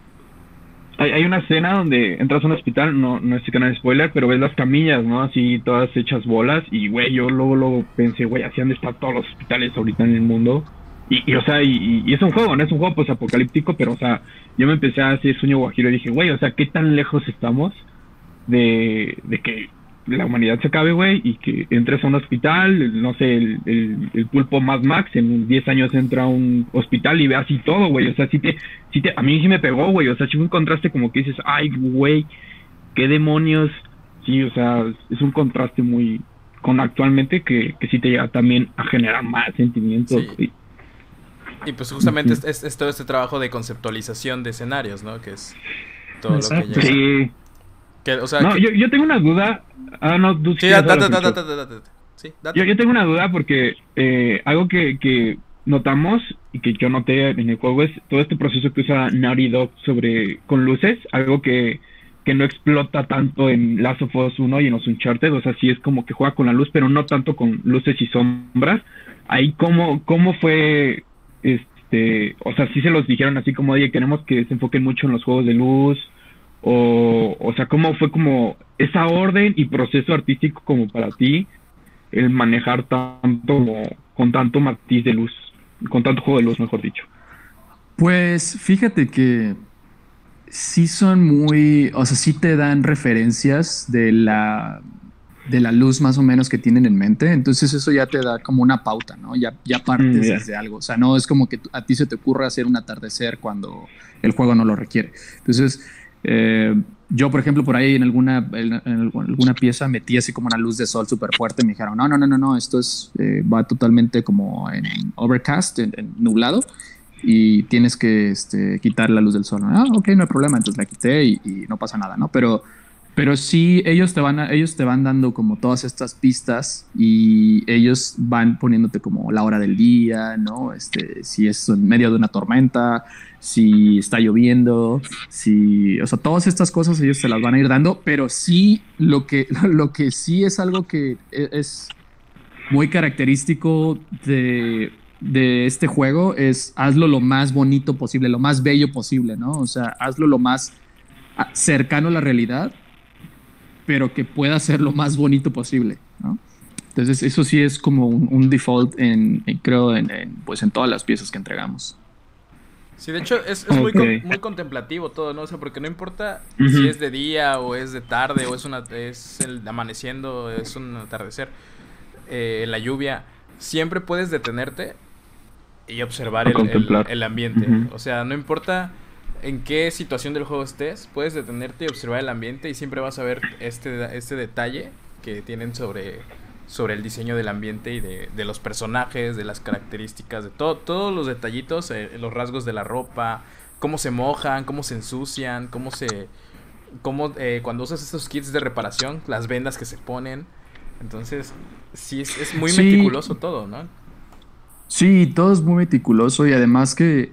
hay una escena donde entras a un hospital, no es que no es spoiler, pero ves las camillas, ¿no? Así todas hechas bolas, y güey, yo luego pensé, güey, así han de estar todos los hospitales ahorita en el mundo. Y o sea, y es un juego, no es un juego pues apocalíptico, pero o sea, yo me empecé a hacer sueño guajiro y dije, güey, o sea, ¿qué tan lejos estamos de que la humanidad se acabe, güey, y que entres a un hospital, no sé, el pulpo Mad Max en 10 años entra a un hospital y ve así todo, güey? O sea, a mí sí me pegó, güey, o sea, sí fue un contraste como que dices, ay, güey, qué demonios. Sí, o sea, es un contraste muy con actualmente que sí te llega también a generar más sentimientos. Sí. Y pues justamente es todo este trabajo de conceptualización de escenarios, ¿no? Que es todo Exacto. lo que llega. Sí. O sea, No, yo tengo una duda. No, tú Sí, quieres date. hablar, Sergio. Sí, date. Yo tengo una duda porque algo que notamos y que yo noté en el juego es todo este proceso que usa Naughty Dog con luces, algo que no explota tanto en Last of Us 1 y en los Uncharted. O sea, sí es como que juega con la luz, pero no tanto con luces y sombras. Ahí, ¿cómo fue? O sea, sí se los dijeron así como, oye, queremos que se enfoquen mucho en los juegos de luz, o sea, ¿cómo fue como esa orden y proceso artístico como para ti el manejar con tanto matiz de luz, con tanto juego de luz, mejor dicho? Pues fíjate que sí son muy, o sea, sí te dan referencias de la luz más o menos que tienen en mente, entonces eso ya te da como una pauta, ¿no? Ya partes Ya. desde algo, o sea, no es como que a ti se te ocurra hacer un atardecer cuando el juego no lo requiere. Entonces, yo, por ejemplo, por ahí en alguna pieza metí así como una luz de sol súper fuerte, me dijeron, no, esto va totalmente como en overcast, en nublado, y tienes que quitar la luz del sol. Ah, ok, no hay problema, entonces la quité y no pasa nada, ¿no? Pero sí, ellos te van dando como todas estas pistas y ellos van poniéndote como la hora del día, ¿no? Si es en medio de una tormenta, si está lloviendo, o sea, todas estas cosas ellos te las van a ir dando, pero sí, lo que sí es algo que es muy característico de este juego es hazlo lo más bonito posible, lo más bello posible, ¿no? O sea, hazlo lo más cercano a la realidad, pero que pueda ser lo más bonito posible, ¿no? Entonces eso sí es como un default creo pues en todas las piezas que entregamos. Sí, de hecho es muy contemplativo todo, ¿no? O sea, porque no importa si es de día o es de tarde o es el amaneciendo, es un atardecer, la lluvia, siempre puedes detenerte y observar el ambiente. O sea, no importa en qué situación del juego estés, puedes detenerte y observar el ambiente y siempre vas a ver este detalle que tienen sobre el diseño del ambiente y de los personajes, de las características, de todos los detallitos, los rasgos de la ropa, cómo se mojan, cómo se ensucian, cuando usas estos kits de reparación, las vendas que se ponen. Entonces, sí, es muy meticuloso todo, ¿no? Sí, todo es muy meticuloso y además que...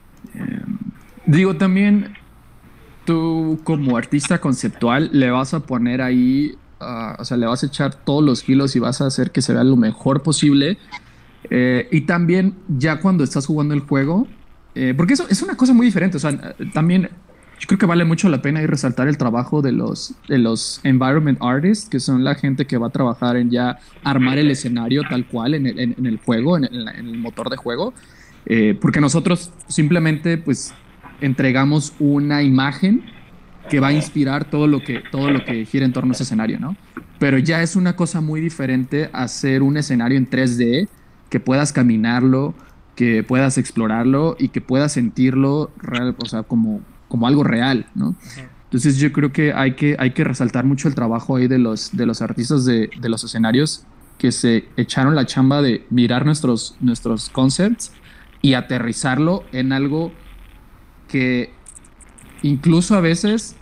digo, también tú como artista conceptual le vas a poner ahí, o sea, le vas a echar todos los kilos y vas a hacer que se vea lo mejor posible. Y también ya cuando estás jugando el juego, porque eso es una cosa muy diferente, o sea, también yo creo que vale mucho la pena ir resaltar el trabajo de los environment artists, que son la gente que va a trabajar en ya armar el escenario tal cual en el juego, en el motor de juego. Porque nosotros simplemente pues entregamos una imagen que va a inspirar todo lo que gira en torno a ese escenario, ¿no? Pero ya es una cosa muy diferente hacer un escenario en 3D, que puedas caminarlo, que puedas explorarlo y que puedas sentirlo real, o sea, como algo real, ¿no? Entonces yo creo que hay que resaltar mucho el trabajo ahí de los artistas de los escenarios, que se echaron la chamba de mirar nuestros concepts y aterrizarlo en algo que incluso a veces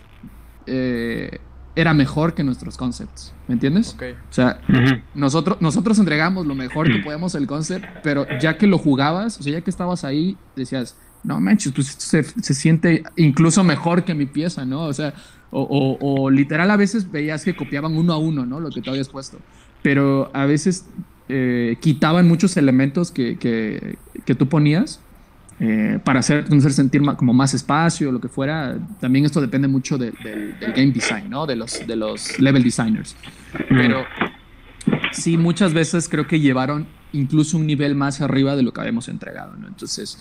era mejor que nuestros concepts, ¿me entiendes? Okay. O sea, nosotros entregamos lo mejor que podemos el concept, pero ya que lo jugabas, o sea, ya que estabas ahí, decías, no manches, pues esto se siente incluso mejor que mi pieza, ¿no? O sea, o literal a veces veías que copiaban uno a uno, ¿no? Lo que te habías puesto, pero a veces quitaban muchos elementos que tú ponías para hacer sentir como más espacio, lo que fuera. También esto depende mucho del game design, ¿no? De los level designers. Pero sí, muchas veces creo que llevaron incluso un nivel más arriba de lo que habíamos entregado, ¿no? Entonces,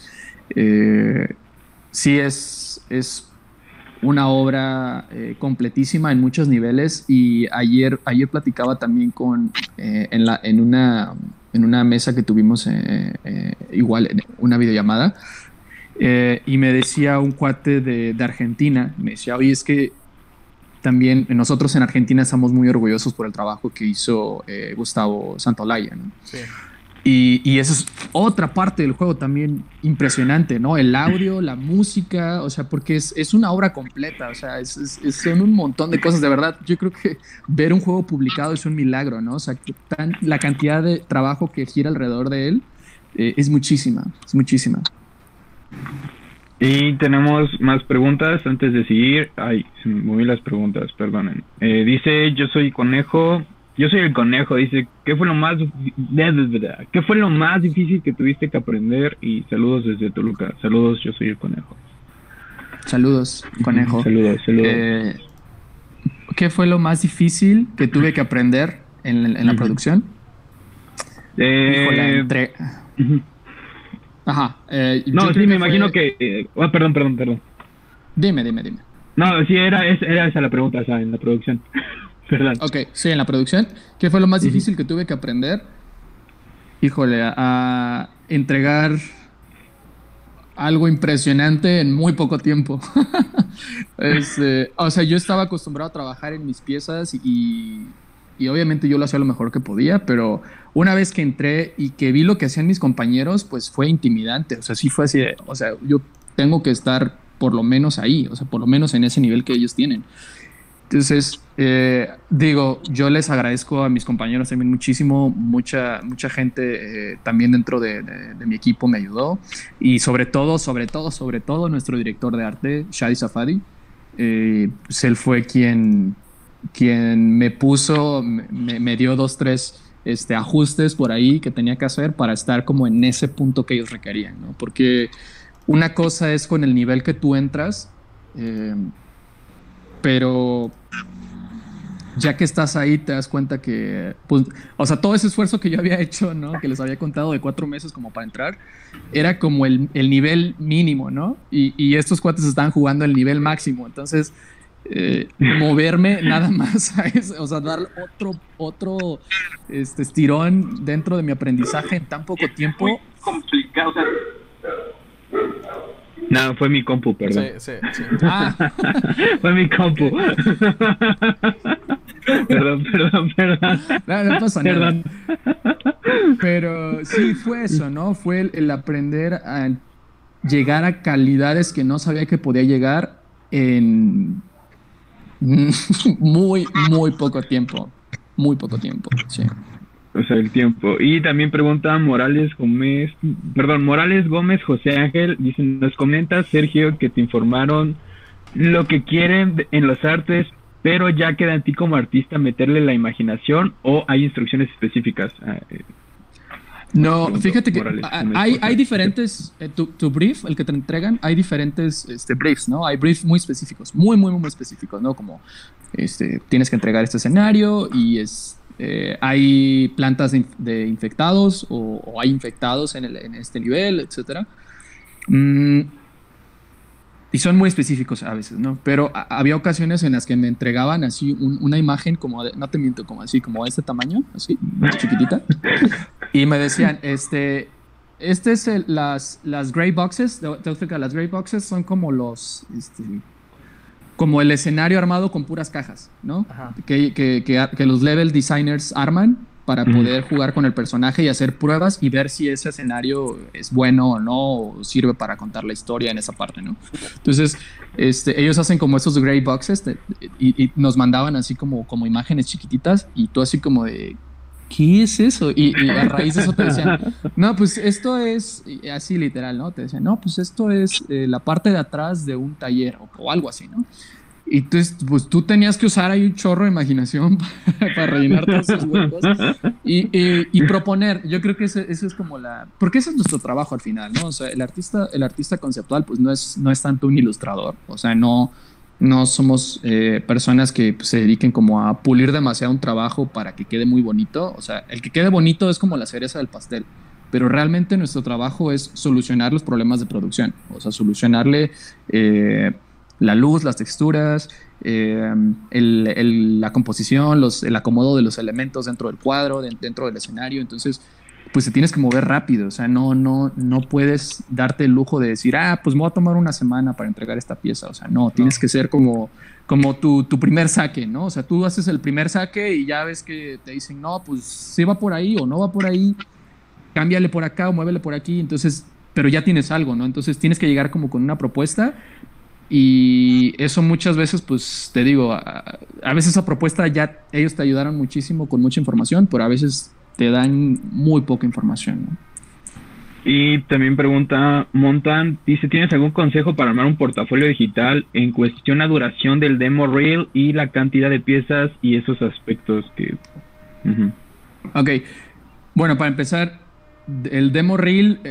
sí es una obra completísima en muchos niveles. Y ayer platicaba también en una mesa que tuvimos igual en una videollamada, y me decía un cuate de Argentina, me decía, oye, es que también nosotros en Argentina estamos muy orgullosos por el trabajo que hizo Gustavo Santaolalla, ¿no? Sí. Y esa es otra parte del juego también impresionante, ¿no? El audio, la música, o sea, porque es una obra completa, o sea, son un montón de cosas, de verdad. Yo creo que ver un juego publicado es un milagro, ¿no? O sea, la cantidad de trabajo que gira alrededor de él es muchísima, es muchísima. Y tenemos más preguntas antes de seguir. Ay, se me moví las preguntas, perdonen. Dice, yo soy el conejo, dice, ¿qué fue lo más difícil que tuviste que aprender? Y saludos desde Toluca. Saludos, yo soy el conejo. Saludos, conejo. Saludos. ¿Qué fue lo más difícil que tuve que aprender en la producción? Ajá. No, sí, me imagino que... perdón. Dime. No, sí, era esa la pregunta, o sea, en la producción. Perdón. Ok, sí, en la producción. ¿Qué fue lo más difícil que tuve que aprender? Híjole, a entregar algo impresionante en muy poco tiempo. O sea, yo estaba acostumbrado a trabajar en mis piezas y y obviamente yo lo hacía lo mejor que podía, pero una vez que entré y que vi lo que hacían mis compañeros, pues fue intimidante. O sea, sí fue así o sea, yo tengo que estar por lo menos ahí, o sea, por lo menos en ese nivel que ellos tienen. Entonces, digo, yo les agradezco a mis compañeros también muchísimo, mucha gente también dentro de mi equipo me ayudó, y sobre todo, nuestro director de arte, Shadi Safadi, pues él fue quien me puso, me dio 2, 3 ajustes por ahí que tenía que hacer para estar como en ese punto que ellos requerían, ¿no? Porque una cosa es con el nivel que tú entras, pero ya que estás ahí te das cuenta que, pues, o sea, todo ese esfuerzo que yo había hecho, ¿no? Que les había contado de 4 meses como para entrar, era como el nivel mínimo, ¿no? Y estos cuates estaban jugando el nivel máximo. Entonces, moverme nada más a eso, o sea, dar otro estirón dentro de mi aprendizaje en tan poco tiempo. Muy complicado, o sea... No, fue mi compu, perdón. Sí. Ah. Fue mi compu. Perdón. No pasa nada. Perdón. Pero sí fue eso, ¿no? Fue el aprender a llegar a calidades que no sabía que podía llegar en muy poco tiempo. Muy poco tiempo, sí. O sea, el tiempo. Y también pregunta Morales Gómez, José Ángel, dice, nos comenta Sergio que te informaron lo que quieren en los artes, pero ya queda en ti como artista meterle la imaginación, o hay instrucciones específicas. No, fíjate que Morales, hay diferentes, tu brief, el que te entregan, hay diferentes briefs, ¿no? Hay briefs muy específicos, muy específicos, ¿no? Como tienes que entregar este escenario y hay plantas de infectados o hay infectados en este nivel, etcétera. Y son muy específicos a veces, ¿no? Pero había ocasiones en las que me entregaban así una imagen como no te miento, como así, como de este tamaño, así, chiquitita. Y me decían, es las gray boxes, las gray boxes son como como el escenario armado con puras cajas, ¿no? Que los level designers arman para poder jugar con el personaje y hacer pruebas y ver si ese escenario es bueno o no, o sirve para contar la historia en esa parte, ¿no? Entonces, ellos hacen como estos gray boxes y nos mandaban así como imágenes chiquititas, y tú así como de, ¿qué es eso? Y a raíz de eso te decían, no, pues esto es, así literal, ¿no? Te decían, no, pues esto es la parte de atrás de un taller o algo así, ¿no? Y entonces, pues tú tenías que usar ahí un chorro de imaginación para rellenar todos esos huecos y proponer. Yo creo que eso es como porque ese es nuestro trabajo al final, ¿no? O sea, el artista conceptual, pues no es tanto un ilustrador. O sea, no somos personas que pues, se dediquen como a pulir demasiado un trabajo para que quede muy bonito. O sea, el que quede bonito es como la cereza del pastel. Pero realmente nuestro trabajo es solucionar los problemas de producción. O sea, solucionarle la luz, las texturas, la composición, el acomodo de los elementos dentro del cuadro, dentro del escenario. Entonces, pues te tienes que mover rápido. O sea, no puedes darte el lujo de decir, pues me voy a tomar una semana para entregar esta pieza. O sea, no, tienes que ser como tu primer saque, ¿no? O sea, tú haces el primer saque y ya ves que te dicen, no, pues sí va por ahí o no va por ahí, cámbiale por acá o muévele por aquí. Entonces, pero ya tienes algo, ¿no? Entonces tienes que llegar como con una propuesta. Y eso muchas veces, pues te digo, a veces esa propuesta ya ellos te ayudaron muchísimo con mucha información, pero a veces te dan muy poca información, ¿no? Y también pregunta Montan, dice, ¿tienes algún consejo para armar un portafolio digital en cuestión a duración del demo reel y la cantidad de piezas y esos aspectos que... Ok, bueno, para empezar, el demo reel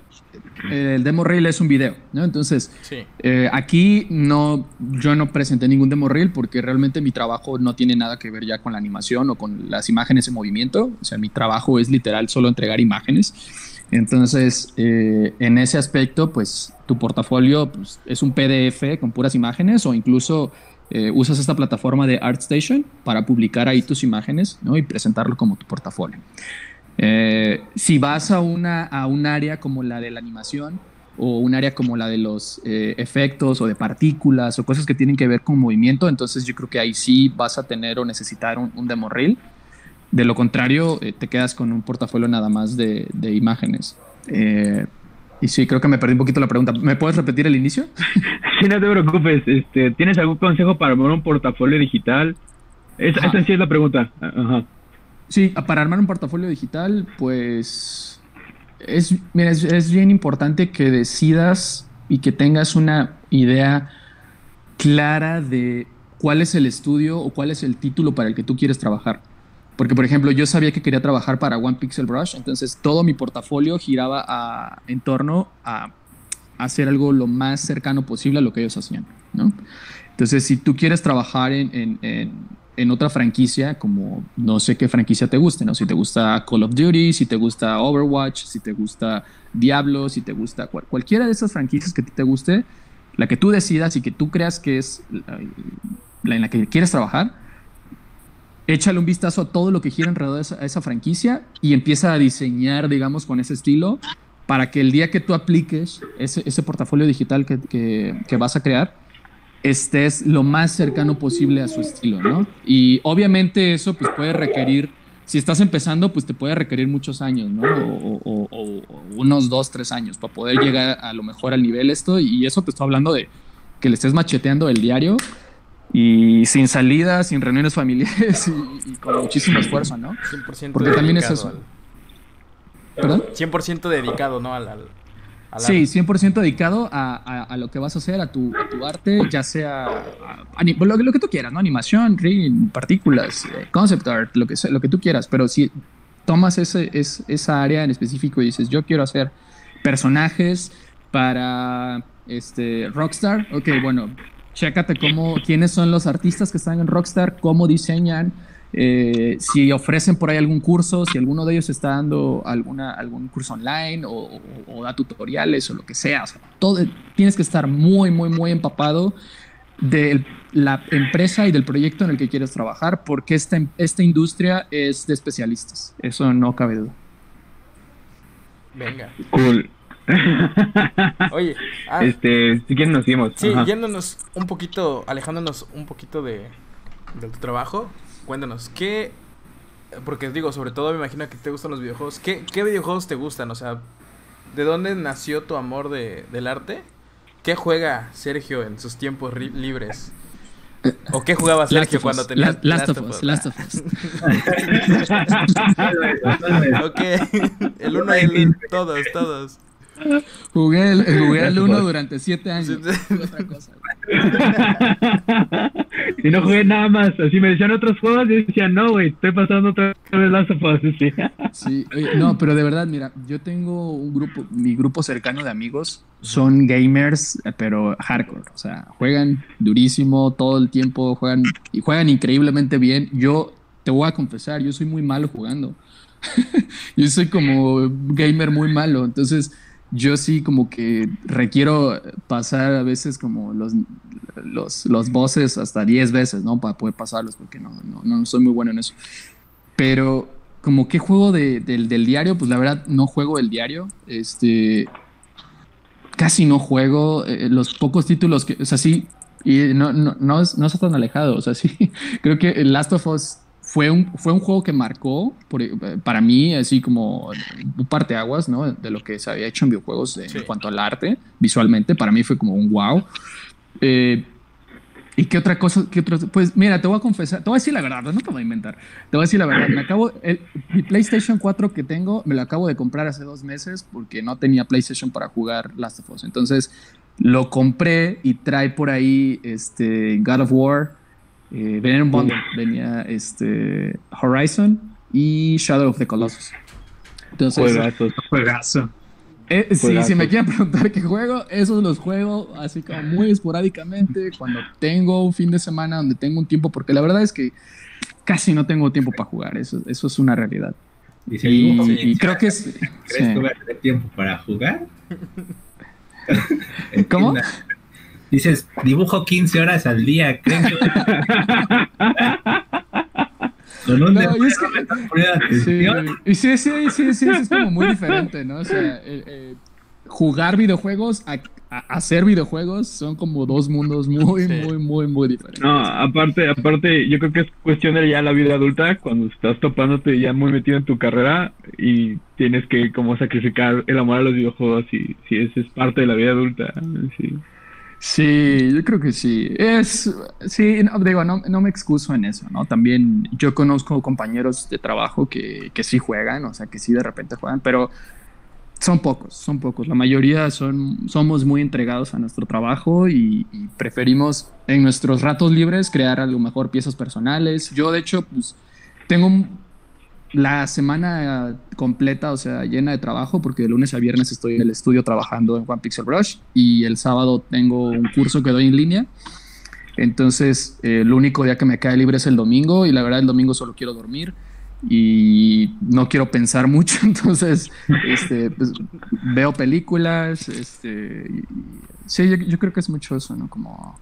es un video, ¿no? Entonces, sí. Aquí yo no presenté ningún demo reel porque realmente mi trabajo no tiene nada que ver ya con la animación o con las imágenes en movimiento. O sea, mi trabajo es literal solo entregar imágenes. Entonces, en ese aspecto, pues tu portafolio pues, es un PDF con puras imágenes, o incluso usas esta plataforma de ArtStation para publicar ahí tus imágenes, ¿no? Y presentarlo como tu portafolio. Si vas a un área como la de la animación o un área como la de los efectos o de partículas o cosas que tienen que ver con movimiento, entonces yo creo que ahí sí vas a tener o necesitar un demo reel. De lo contrario, te quedas con un portafolio nada más de imágenes. Y sí, creo que me perdí un poquito la pregunta. ¿Me puedes repetir el inicio? Sí, no te preocupes. ¿Tienes algún consejo para armar un portafolio digital? Esa sí es la pregunta. Ajá. Sí, para armar un portafolio digital, pues mira, es bien importante que decidas y que tengas una idea clara de cuál es el estudio o cuál es el título para el que tú quieres trabajar. Porque, por ejemplo, yo sabía que quería trabajar para One Pixel Brush, entonces todo mi portafolio giraba en torno a hacer algo lo más cercano posible a lo que ellos hacían, ¿no? Entonces, si tú quieres trabajar en otra franquicia, como no sé qué franquicia te guste, ¿no? Si te gusta Call of Duty, si te gusta Overwatch, si te gusta Diablo, si te gusta cualquiera de esas franquicias que te guste, la que tú decidas y que tú creas que es en la que quieres trabajar, échale un vistazo a todo lo que gira alrededor de esa franquicia y empieza a diseñar, digamos, con ese estilo para que el día que tú apliques ese portafolio digital que vas a crear, estés lo más cercano posible a su estilo, ¿no? Y obviamente eso pues puede requerir, si estás empezando, pues te puede requerir muchos años, ¿no? O unos 2, 3 años para poder llegar a lo mejor al nivel y eso te estoy hablando de que le estés macheteando el diario y sin salidas, sin reuniones familiares y con muchísimo esfuerzo, ¿no? 100% Porque también es eso. ¿Perdón? 100% dedicado, ¿no? Al sí, 100% dedicado a lo que vas a hacer, a tu arte, ya sea lo que tú quieras, ¿no? Animación, partículas, concept art, lo que tú quieras, pero si tomas esa área en específico y dices, yo quiero hacer personajes para Rockstar, ok, bueno, chécate quiénes son los artistas que están en Rockstar, cómo diseñan, si ofrecen por ahí algún curso, si alguno de ellos está dando algún curso online o da tutoriales o lo que sea. O sea, tienes que estar muy, muy, muy empapado de la empresa y del proyecto en el que quieres trabajar, porque esta industria es de especialistas. Eso no cabe duda. Venga. Cool. Oye, si quieren nos seguimos. Sí, Ajá. yéndonos un poquito, alejándonos un poquito de tu trabajo, cuéntanos, porque digo, sobre todo me imagino que te gustan los videojuegos, ¿qué videojuegos te gustan? O sea, ¿de dónde nació tu amor del arte? ¿Qué juega Sergio en sus tiempos libres? ¿O qué jugaba Sergio cuando tenía Last of Us? Ok, el 1 y el todos. Jugué el 1 durante 7 años. Otra cosa. Y no jugué nada más. Así me decían otros juegos y decía, no, güey, estoy pasando otra vez Last of Us. Sí, no, pero de verdad, mira, yo tengo mi grupo cercano de amigos son gamers, pero hardcore. O sea, juegan durísimo todo el tiempo, juegan increíblemente bien. Yo te voy a confesar, yo soy muy malo jugando. Yo soy como gamer muy malo, entonces yo sí como que requiero pasar a veces como los bosses hasta 10 veces, ¿no? Para poder pasarlos, porque no soy muy bueno en eso. Pero como que juego del diario, pues la verdad no juego el diario. Casi no juego. Los pocos títulos que, o sea, sí, y no está tan alejado. O sea, sí, creo que Last of Us fue un juego que marcó para mí así como un parteaguas, ¿no? De lo que se había hecho en videojuegos Sí. en cuanto al arte, visualmente. Para mí fue como un wow. ¿Y qué otra cosa? Pues mira, te voy a confesar, te voy a decir la verdad, no te voy a inventar. Te voy a decir la verdad. Mi PlayStation 4 que tengo, me lo acabo de comprar hace 2 meses porque no tenía PlayStation para jugar Last of Us. Entonces lo compré y trae por ahí God of War. Venía en un bundle, venía Horizon y Shadow of the Colossus. Entonces, Juegazo. si me quieren preguntar qué juego, esos los juego así como muy esporádicamente, cuando tengo un fin de semana donde tengo un tiempo, porque la verdad es que casi no tengo tiempo para jugar, eso es una realidad. Y creo que es... ¿Crees que voy a tener tiempo para jugar? ¿Cómo? Dices, dibujo 15 horas al día. ¿Creen que con un sí, es como muy diferente, ¿no? O sea, jugar videojuegos a hacer videojuegos son como dos mundos muy, Sí. muy, muy, muy diferentes. No, aparte, yo creo que es cuestión de ya la vida adulta, cuando estás topándote ya muy metido en tu carrera y tienes que como sacrificar el amor a los videojuegos y si esa es parte de la vida adulta, sí. Sí, yo creo que sí. Sí, no, digo, no me excuso en eso, ¿no? También yo conozco compañeros de trabajo que sí juegan, o sea, que sí de repente juegan, pero son pocos. La mayoría somos muy entregados a nuestro trabajo y preferimos en nuestros ratos libres crear a lo mejor piezas personales. Yo, de hecho, pues tengo la semana completa, o sea, llena de trabajo, porque de lunes a viernes estoy en el estudio trabajando en One Pixel Brush y el sábado tengo un curso que doy en línea. Entonces, el único día que me cae libre es el domingo y la verdad el domingo solo quiero dormir y no quiero pensar mucho, entonces pues, veo películas, sí, yo creo que es mucho eso, ¿no? Como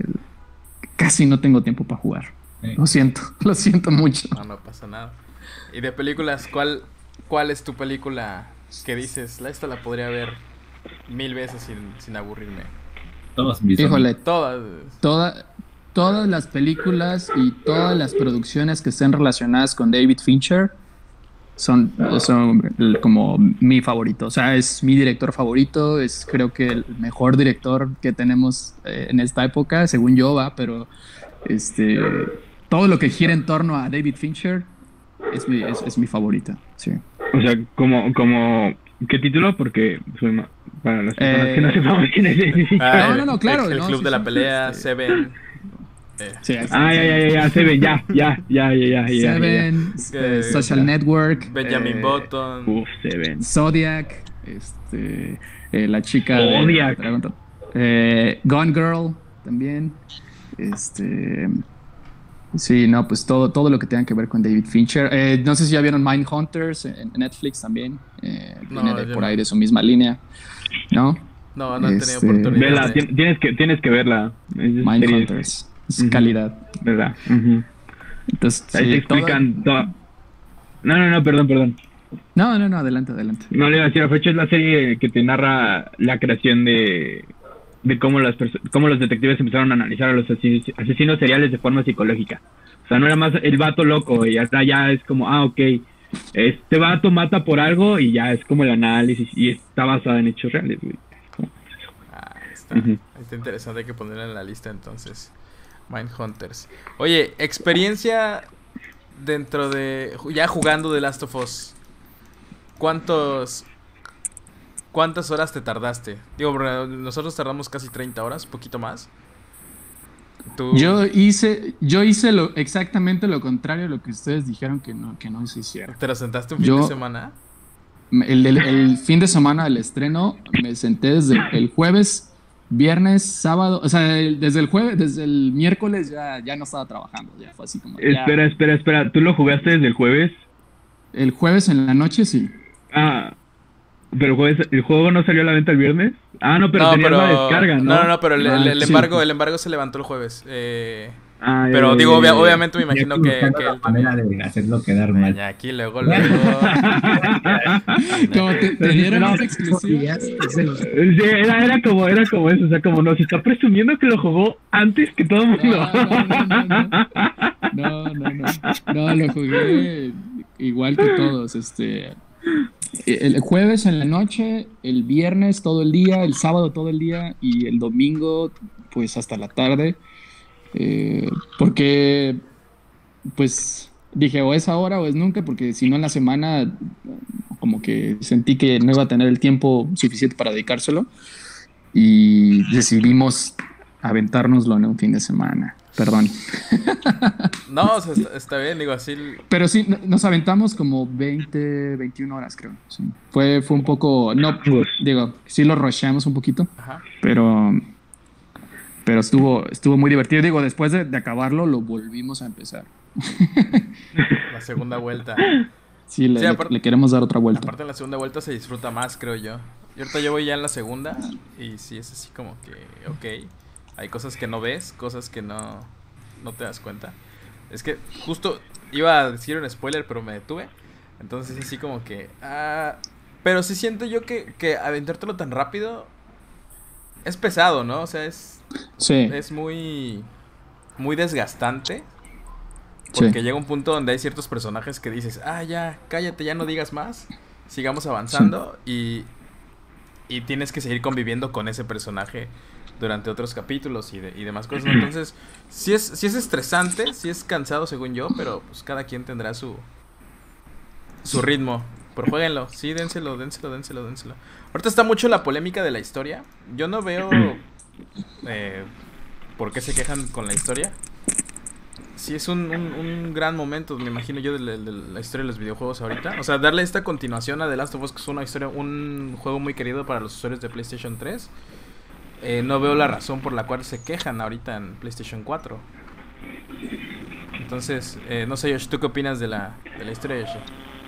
casi no tengo tiempo para jugar. Sí. Lo siento mucho. No pasa nada. Y de películas, ¿cuál es tu película que dices, esta la podría ver 1000 veces sin aburrirme? Todos mis Híjole, Todas. todas las películas y todas las producciones que estén relacionadas con David Fincher son como mi favorito. O sea, es mi director favorito, es creo que el mejor director que tenemos en esta época, según yo, pero todo lo que gira en torno a David Fincher es mi favorita, sí. O sea, como ¿qué título? Porque para las personas que no sepamos quién es David Fincher. No, claro. El no, Club sí, de la sí, Pelea, Seven. Sí, Ya, Seven, ya. Seven, Social Network, Benjamin Button. Uf, Seven. Zodiac, la chica Zodiac. Gone Girl también, sí, no, pues todo lo que tenga que ver con David Fincher. No sé si ya vieron Mindhunters en Netflix también, No, viene yo por no. ahí de su misma línea, ¿no? No he tenido oportunidad. Vela, tienes que verla. Es Mindhunters, es calidad. ¿Verdad? Ujú. Entonces, Ahí te explican todo. No, perdón. No, adelante. No le iba a decir, a fecha es la serie que te narra la creación de cómo los detectives empezaron a analizar a los asesinos seriales de forma psicológica. O sea, no era más el vato loco y hasta ya es como, ok, este vato mata por algo y ya es como el análisis y está basado en hechos reales, güey. Está interesante, hay que ponerla en la lista entonces. Mindhunters. Oye, experiencia dentro de... Ya jugando The Last of Us. ¿Cuántas horas te tardaste? Digo, nosotros tardamos casi 30 horas, poquito más. ¿Tú? Yo hice exactamente lo contrario a lo que ustedes dijeron que no se hiciera. ¿Te lo sentaste un fin de semana? El fin de semana del estreno me senté desde el jueves, viernes, sábado, o sea, desde el miércoles ya no estaba trabajando, ya fue así como... Espera, ¿tú lo jugaste desde el jueves? El jueves en la noche, sí. Pero el juego no salió a la venta el viernes. No, pero tenías la descarga, ¿no? No, pero el sí. embargo se levantó el jueves. Ya, Pero digo, obviamente me Y imagino aquí que buscando la manera de hacerlo quedar mal. ya aquí luego. Como te dieron esa exclusiva. Es el- Sí, era como eso, o sea, como nos está presumiendo que lo jugó antes que todo el mundo. No, lo jugué igual que todos. El jueves en la noche, el viernes todo el día, el sábado todo el día y el domingo pues hasta la tarde. Porque pues dije o es ahora o es nunca, porque si no en la semana como que sentí que no iba a tener el tiempo suficiente para dedicárselo y decidimos aventárnoslo en un fin de semana. Perdón. No, o sea, está bien, digo así. Pero sí, nos aventamos como 21 horas, creo. Sí. Fue un poco... No, digo, sí lo rusheamos un poquito, Ajá. pero estuvo muy divertido. Digo, después de acabarlo, lo volvimos a empezar. La segunda vuelta. Sí, le queremos dar otra vuelta. Aparte en la segunda vuelta se disfruta más, creo yo. Y ahorita yo voy ya en la segunda y sí es así como que, ok, hay cosas que no ves, cosas que no te das cuenta. Es que justo iba a decir un spoiler, pero me detuve. Entonces así como que, Pero sí siento yo que aventártelo tan rápido es pesado, ¿no? O sea, es muy, muy desgastante. Porque llega un punto donde hay ciertos personajes que dices, ya, cállate, ya no digas más. Sigamos avanzando y tienes que seguir conviviendo con ese personaje durante otros capítulos y demás cosas, ¿no? Entonces, sí es estresante, sí es cansado según yo, pero pues cada quien tendrá su ritmo. Pero jueguenlo, sí, dénselo. Ahorita está mucho la polémica de la historia. Yo no veo por qué se quejan con la historia. Sí, es un gran momento, me imagino yo, de la historia de los videojuegos ahorita. O sea, darle esta continuación a The Last of Us, que es un juego muy querido para los usuarios de PlayStation 3. No veo la razón por la cual se quejan ahorita en PlayStation 4. Entonces, no sé, Yoshi, ¿tú qué opinas de la historia, Yoshi?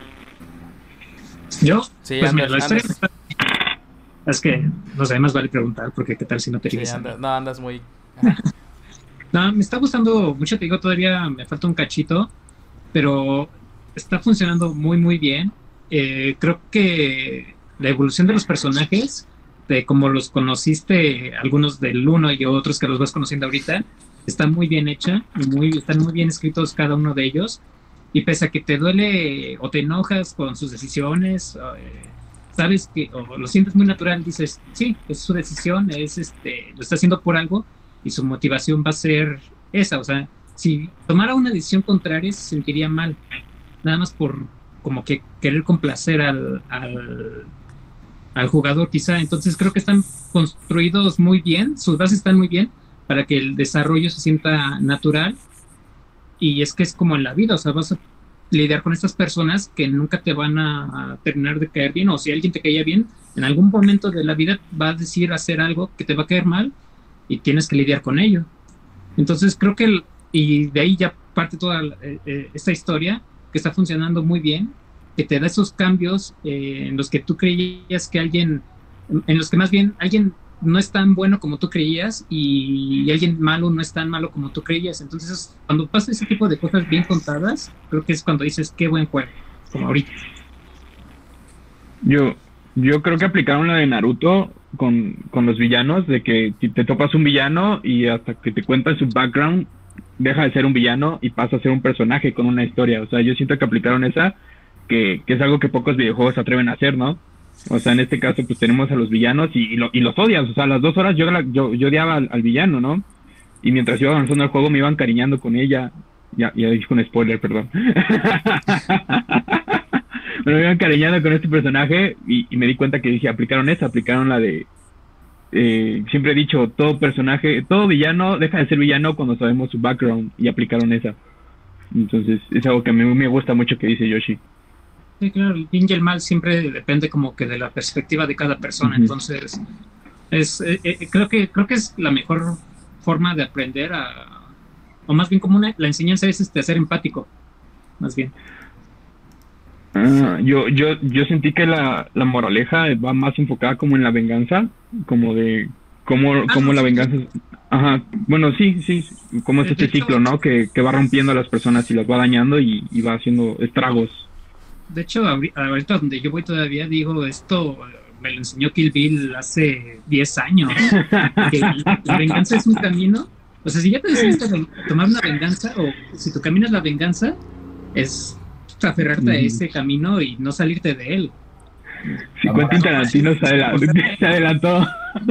¿Yo? Sí, pues mira, la historia es que, no sé, más vale preguntar, porque qué tal si no te dices. Andas muy... No, me está gustando mucho, te digo, todavía me falta un cachito, pero está funcionando muy, muy bien. Creo que la evolución de los personajes, de como los conociste, algunos del 1 y otros que los vas conociendo ahorita, está muy bien hecha, están muy bien escritos cada uno de ellos, y pese a que te duele o te enojas con sus decisiones, sabes que, o lo sientes muy natural, dices, sí, es su decisión, lo está haciendo por algo, y su motivación va a ser esa. O sea, si tomara una decisión contraria se sentiría mal, nada más por como que querer complacer al jugador quizá. Entonces creo que están construidos muy bien, sus bases están muy bien para que el desarrollo se sienta natural. Y es que es como en la vida, o sea, vas a lidiar con estas personas que nunca te van a terminar de caer bien, o si alguien te caía bien, en algún momento de la vida va a hacer algo que te va a caer mal, y tienes que lidiar con ello. Entonces creo que y de ahí ya parte toda esta historia, que está funcionando muy bien, que te da esos cambios en los que tú creías que en los que más bien alguien no es tan bueno como tú creías, y alguien malo no es tan malo como tú creías. Entonces cuando pasa ese tipo de cosas bien contadas, creo que es cuando dices qué buen juego, como ahorita. Yo creo que aplicaron la de Naruto con los villanos, de que si te topas un villano y hasta que te cuentan su background, deja de ser un villano y pasa a ser un personaje con una historia. O sea, yo siento que aplicaron esa, que es algo que pocos videojuegos se atreven a hacer, ¿no? O sea, en este caso, pues tenemos a los villanos y los odias. O sea, a las 2 horas yo odiaba al villano, ¿no? Y mientras iba avanzando el juego me iba encariñando con ella. Ya dije un spoiler, perdón. Me iba encariñando con este personaje y me di cuenta que aplicaron la de... siempre he dicho, todo villano deja de ser villano cuando sabemos su background, y aplicaron esa. Entonces es algo que a mí me gusta mucho que dice Yoshi. Sí, claro, el bien y el mal siempre depende como que de la perspectiva de cada persona. Uh-huh. Entonces creo que es la mejor forma de aprender o más bien como la enseñanza es a ser empático, más bien. Yo sentí que la moraleja va más enfocada como en la venganza, como de cómo la venganza... Ajá, bueno, sí, como es este ciclo, ¿no? Que va rompiendo a las personas y las va dañando y va haciendo estragos. De hecho, ahorita donde yo voy todavía digo, esto me lo enseñó Kill Bill hace 10 años, que la venganza es un camino. O sea, si ya te decidiste tomar una venganza, o si tu camino es la venganza, es aferrarte a ese camino y no salirte de él. Si Quentin Tarantino se adelantó.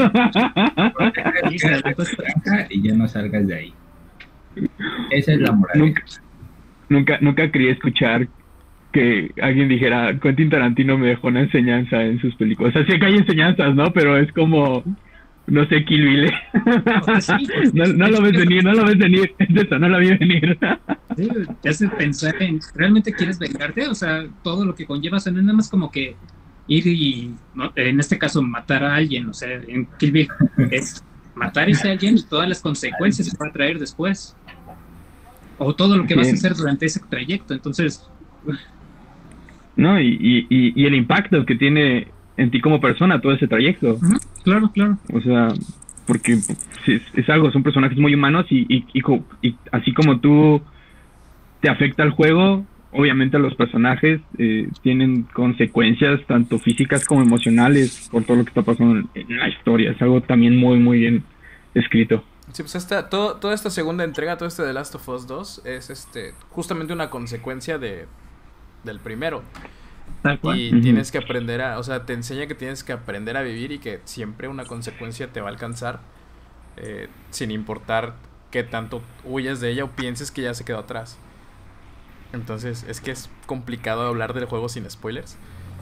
Y ya no salgas de ahí. Esa es la moral. Nunca quería escuchar que alguien dijera, Quentin Tarantino me dejó una enseñanza en sus películas. O sea, sí que hay enseñanzas, ¿no? Pero es como, no sé, Kill Bill. No lo ves venir. Es eso, no lo vi venir. Sí, te hace pensar en, ¿realmente quieres vengarte? O sea, todo lo que conlleva, o sea, no es nada más como que ir y, ¿no? En este caso, matar a alguien. O sea, en Kill Bill es matar a ese alguien y todas las consecuencias que va a traer después. O todo lo que vas a hacer durante ese trayecto. Entonces... No, y el impacto que tiene en ti como persona todo ese trayecto. Claro. O sea, porque es algo, son personajes muy humanos y así como tú te afecta el juego, obviamente los personajes tienen consecuencias tanto físicas como emocionales por todo lo que está pasando en la historia. Es algo también muy, muy bien escrito. Sí, pues toda esta segunda entrega, todo este The Last of Us 2 es justamente una consecuencia del primero. Tal cual. Y tienes que aprender o sea, te enseña que tienes que aprender a vivir y que siempre una consecuencia te va a alcanzar, sin importar qué tanto huyas de ella o pienses que ya se quedó atrás. Entonces, es que es complicado hablar del juego sin spoilers.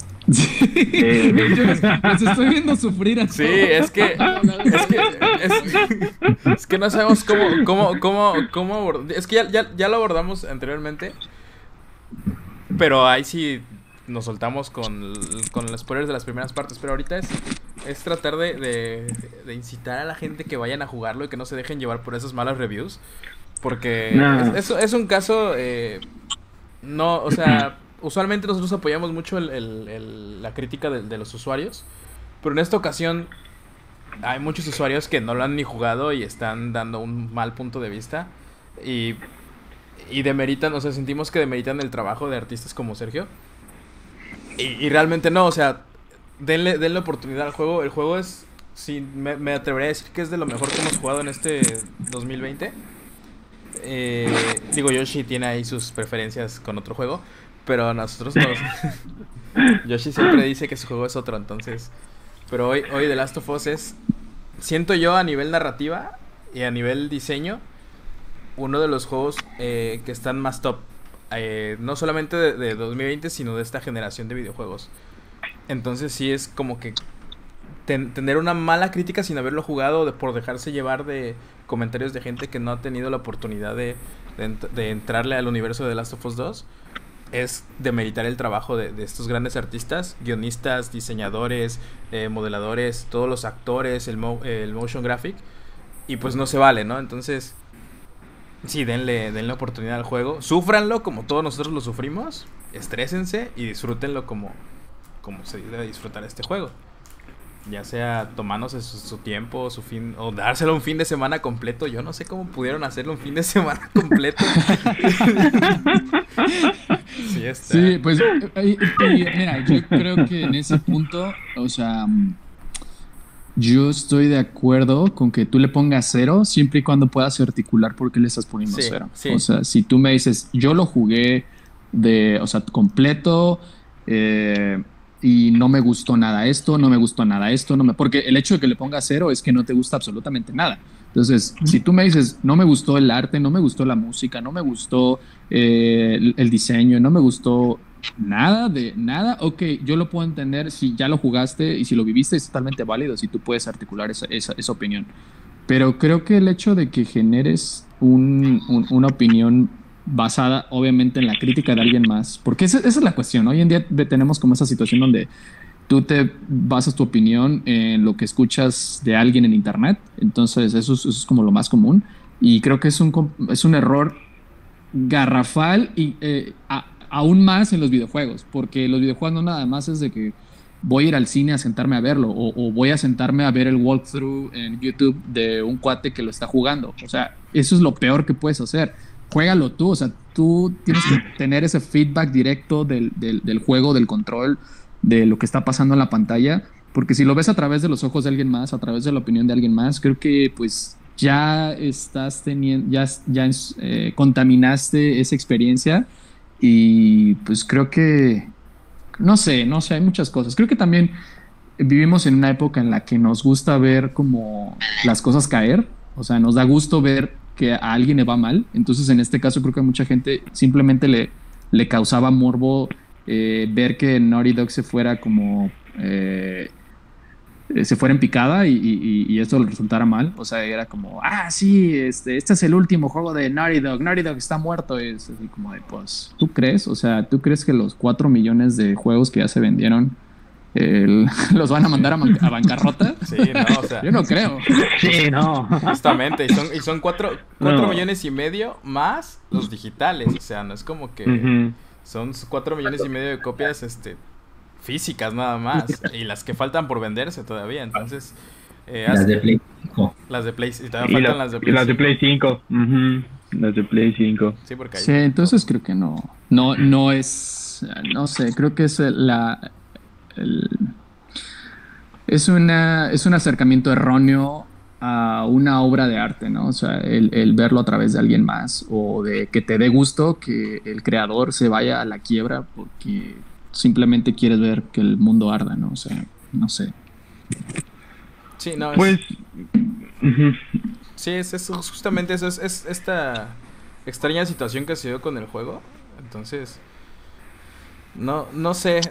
Yo los estoy viendo sufrir a Sí, todos. es que no sabemos cómo abordar. Es que ya lo abordamos anteriormente, pero ahí sí nos soltamos con los spoilers de las primeras partes. Pero ahorita es tratar de incitar a la gente que vayan a jugarlo y que no se dejen llevar por esas malas reviews. Porque es un caso... no, o sea, usualmente nosotros apoyamos mucho la crítica de los usuarios. Pero en esta ocasión hay muchos usuarios que no lo han ni jugado y están dando un mal punto de vista. Y demeritan, o sea, sentimos que demeritan el trabajo de artistas como Sergio. Y realmente no, o sea, denle oportunidad al juego. El juego es, sí, me atrevería a decir que es de lo mejor que hemos jugado en este 2020. Digo, Yoshi tiene ahí sus preferencias con otro juego, pero nosotros no. Yoshi siempre dice que su juego es otro, entonces. Pero hoy The Last of Us es, siento yo, a nivel narrativa y a nivel diseño, uno de los juegos que están más top. No solamente de 2020, sino de esta generación de videojuegos. Entonces sí es como que tener una mala crítica sin haberlo jugado, por dejarse llevar de comentarios de gente que no ha tenido la oportunidad de entrarle al universo de The Last of Us 2, es demeritar el trabajo de estos grandes artistas, guionistas, diseñadores, modeladores, todos los actores, el motion graphic, y pues no se vale, ¿no? Entonces, sí, denle oportunidad al juego, súfranlo como todos nosotros lo sufrimos, estrésense y disfrútenlo como se debe disfrutar este juego. Ya sea tomándose su tiempo, su fin, o dárselo un fin de semana completo. Yo no sé cómo pudieron hacerlo un fin de semana completo. Sí, Sí, pues mira, yo creo que en ese punto, o sea, yo estoy de acuerdo con que tú le pongas 0 siempre y cuando puedas articular por qué le estás poniendo 0. Sí. O sea, si tú me dices, yo lo jugué completo, y no me gustó nada esto, no me gustó nada esto, porque el hecho de que le pongas 0 es que no te gusta absolutamente nada. Entonces, si tú me dices, no me gustó el arte, no me gustó la música, no me gustó el diseño, no me gustó nada, ok, yo lo puedo entender si ya lo jugaste y si lo viviste, es totalmente válido, si tú puedes articular esa opinión. Pero creo que el hecho de que generes una opinión basada obviamente en la crítica de alguien más, porque esa es la cuestión. Hoy en día tenemos como esa situación donde tú te basas tu opinión en lo que escuchas de alguien en internet, entonces eso es como lo más común, y creo que es un error garrafal y aún más en los videojuegos, porque los videojuegos no nada más es de que voy a ir al cine a sentarme a verlo o voy a sentarme a ver el walkthrough en YouTube de un cuate que lo está jugando. O sea, eso es lo peor que puedes hacer. Juégalo tú, o sea, tú tienes que tener ese feedback directo del juego, del control, de lo que está pasando en la pantalla, porque si lo ves a través de los ojos de alguien más, a través de la opinión de alguien más, creo que pues ya estás teniendo, ya contaminaste esa experiencia, y pues creo que, no sé, hay muchas cosas. Creo que también vivimos en una época en la que nos gusta ver como las cosas caer, o sea, nos da gusto ver que a alguien le va mal. Entonces en este caso creo que a mucha gente simplemente le causaba morbo ver que Naughty Dog se fuera como se fuera en picada y esto le resultara mal. O sea, era como, sí, este es el último juego de Naughty Dog está muerto. Es así como de, pues, ¿tú crees? O sea, ¿tú crees que los 4 millones de juegos que ya se vendieron los van a mandar a bancarrota? Sí, no, o sea, yo no creo. Sí, no. Justamente, y son 4 millones y medio más los digitales, o sea, no es como que son 4 millones y medio de copias físicas nada más, y las que faltan por venderse todavía, entonces las de Play 5. Las de Play, y todavía faltan las de Play 5. Las de Play 5. Las de Play 5. Sí, porque Sí, entonces creo que no. No es. No sé, creo que es es un acercamiento erróneo a una obra de arte, ¿no? O sea, el verlo a través de alguien más o de que te dé gusto que el creador se vaya a la quiebra porque simplemente quieres ver que el mundo arda, ¿no? O sea, no sé. Sí, no, Pues... ujú. sí, es justamente eso, es esta extraña situación que se dio con el juego. Entonces, no sé,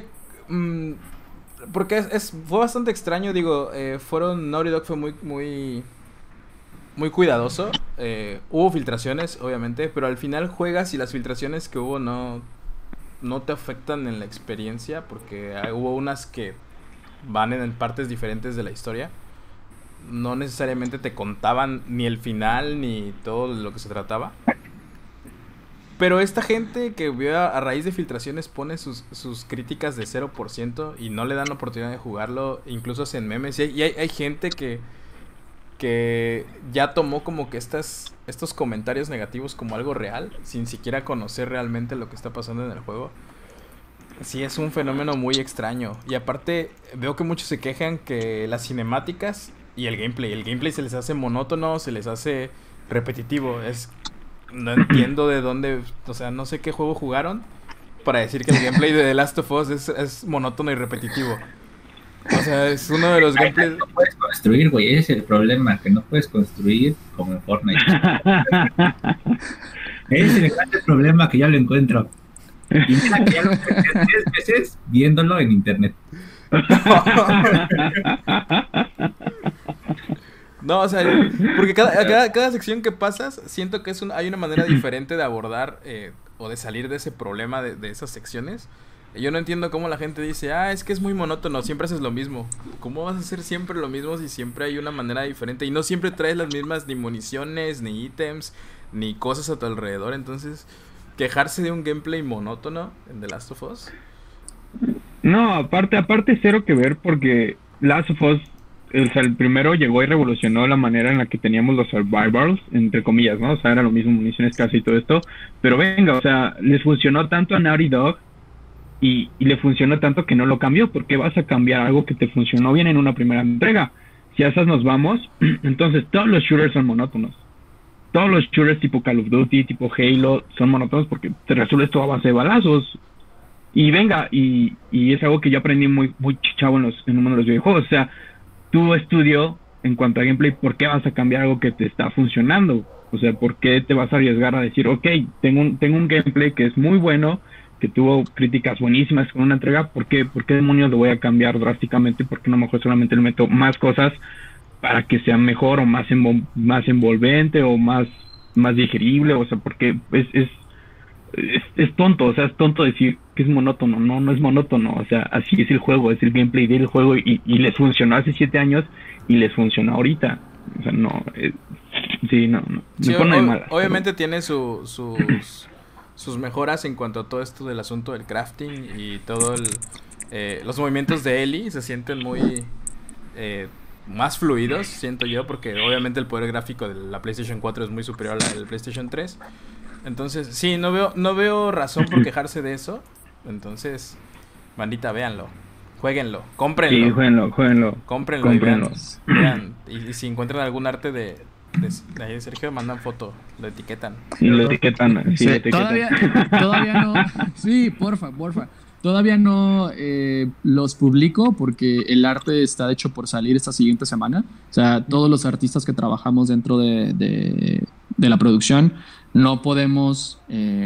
porque fue bastante extraño, digo, Naughty Dog fue muy cuidadoso. Hubo filtraciones, obviamente, pero al final juegas y las filtraciones que hubo no te afectan en la experiencia, porque hubo unas que van en partes diferentes de la historia. No necesariamente te contaban ni el final ni todo de lo que se trataba. Pero esta gente que vio a raíz de filtraciones pone sus críticas de 0% y no le dan la oportunidad de jugarlo. Incluso hacen memes. Y hay gente que ya tomó como que estos comentarios negativos como algo real, sin siquiera conocer realmente lo que está pasando en el juego. Sí, es un fenómeno muy extraño. Y aparte, veo que muchos se quejan que las cinemáticas y el gameplay se les hace monótono, se les hace repetitivo. No entiendo de dónde, o sea, no sé qué juego jugaron para decir que el gameplay de The Last of Us es monótono y repetitivo. O sea, es uno de los gameplays... No puedes construir, güey, ese es el problema, que no puedes construir como en Fortnite. Ese es el problema que ya lo encuentro. Y mira que ya lo encontré 3 veces viéndolo en internet. No, o sea, porque cada sección que pasas, siento que hay una manera diferente de abordar o de salir de ese problema de esas secciones. Yo no entiendo cómo la gente dice, es que es muy monótono, siempre haces lo mismo. ¿Cómo vas a hacer siempre lo mismo si siempre hay una manera diferente? Y no siempre traes las mismas ni municiones, ni ítems, ni cosas a tu alrededor. Entonces, quejarse de un gameplay monótono en The Last of Us. No, aparte cero que ver porque Last of Us, el primero llegó y revolucionó la manera en la que teníamos los survivals, entre comillas, ¿no? O sea, era lo mismo, municiones casi y todo esto. Pero venga, o sea, les funcionó tanto a Naughty Dog y le funcionó tanto que no lo cambió. ¿Por qué vas a cambiar algo que te funcionó bien en una primera entrega? Si a esas nos vamos, entonces todos los shooters son monótonos. Todos los shooters tipo Call of Duty, tipo Halo, son monótonos porque te resuelves todo a base de balazos. Y venga, y es algo que yo aprendí muy chavo en uno de los videojuegos. O sea, tu estudio en cuanto a gameplay, ¿por qué vas a cambiar algo que te está funcionando? O sea, ¿por qué te vas a arriesgar a decir, ok, tengo un gameplay que es muy bueno, que tuvo críticas buenísimas con una entrega, ¿por qué demonios lo voy a cambiar drásticamente? ¿Por qué no mejor solamente le meto más cosas para que sea mejor o más envolvente o más digerible? O sea, porque es tonto, o sea, es tonto decir que es monótono. No es monótono, o sea, así es el juego, es el gameplay del juego y les funcionó hace 7 años y les funciona ahorita. O sea, no, sí, no Sí, me pone de malas, obviamente tiene sus mejoras en cuanto a todo esto del asunto del crafting y todo los movimientos de Ellie se sienten muy más fluidos, siento yo, porque obviamente el poder gráfico de la PlayStation 4 es muy superior a la del PlayStation 3. Entonces, sí, no veo razón por quejarse de eso. Entonces, bandita, véanlo, jueguenlo, cómprenlo. Sí, jueguenlo. Cómprenlo. Y vean. Y si encuentran algún arte de ahí de Sergio, mandan foto, lo etiquetan. Sí, lo etiquetan. Sí, Todavía no. Sí, porfa. Todavía no los publico porque el arte está hecho por salir esta siguiente semana. O sea, todos los artistas que trabajamos dentro de la producción no podemos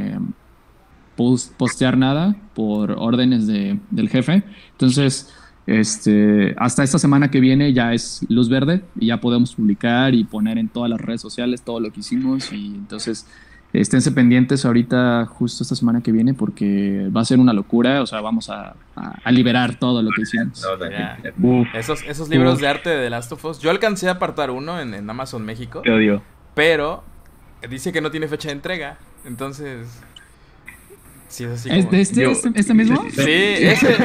postear nada por órdenes del jefe. Entonces, hasta esta semana que viene ya es luz verde y ya podemos publicar y poner en todas las redes sociales todo lo que hicimos. Y entonces esténse pendientes ahorita justo esta semana que viene porque va a ser una locura. O sea, vamos a liberar todo lo que hicimos. Esos libros de arte de The Last of Us, yo alcancé a apartar uno en Amazon México. Te odio. Pero dice que no tiene fecha de entrega. Entonces, sí, es así como... ¿Este mismo? Sí, ese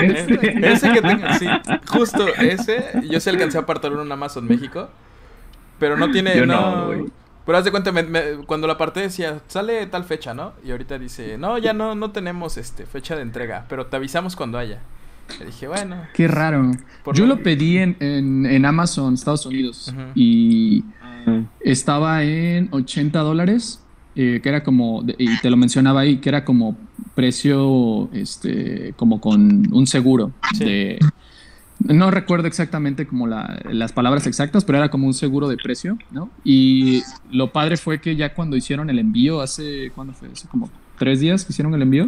que tengo, sí, justo ese. Yo sí alcancé a apartar uno en Amazon México. Pero no tiene, Yo no, no, güey. pero haz de cuenta, cuando la aparté decía, sale tal fecha, ¿no? Y ahorita dice, no, ya no tenemos fecha de entrega, pero te avisamos cuando haya. Le dije, bueno. Qué raro. Por Yo lo- lo pedí en Amazon, Estados Unidos, Ujú. y estaba en $80, que era como, y te lo mencionaba ahí, que era como precio, como con un seguro Sí. de... No recuerdo exactamente como las palabras exactas, pero era como un seguro de precio, ¿no? Y lo padre fue que ya cuando hicieron el envío, ¿cuándo fue? Hace como 3 días que hicieron el envío,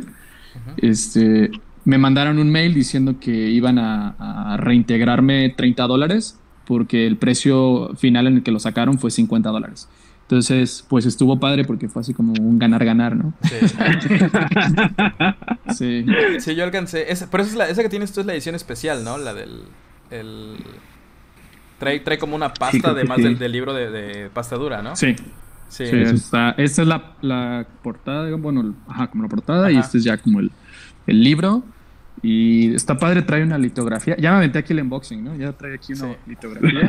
me mandaron un mail diciendo que iban a reintegrarme $30 porque el precio final en el que lo sacaron fue $50. Entonces, pues estuvo padre porque fue así como un ganar-ganar, ¿no? Sí. Sí. Sí, yo alcancé. Pero esa que tienes tú es la edición especial, ¿no? La del. Trae como una pasta, Sí, creo que además sí. del libro de pasta dura, ¿no? Sí. Sí. Sí, esta es la portada, bueno, como la portada, y Ajá. este es ya como el libro. Y está padre, trae una litografía. Ya me aventé aquí el unboxing, ¿no? Ya trae aquí una Sí. litografía.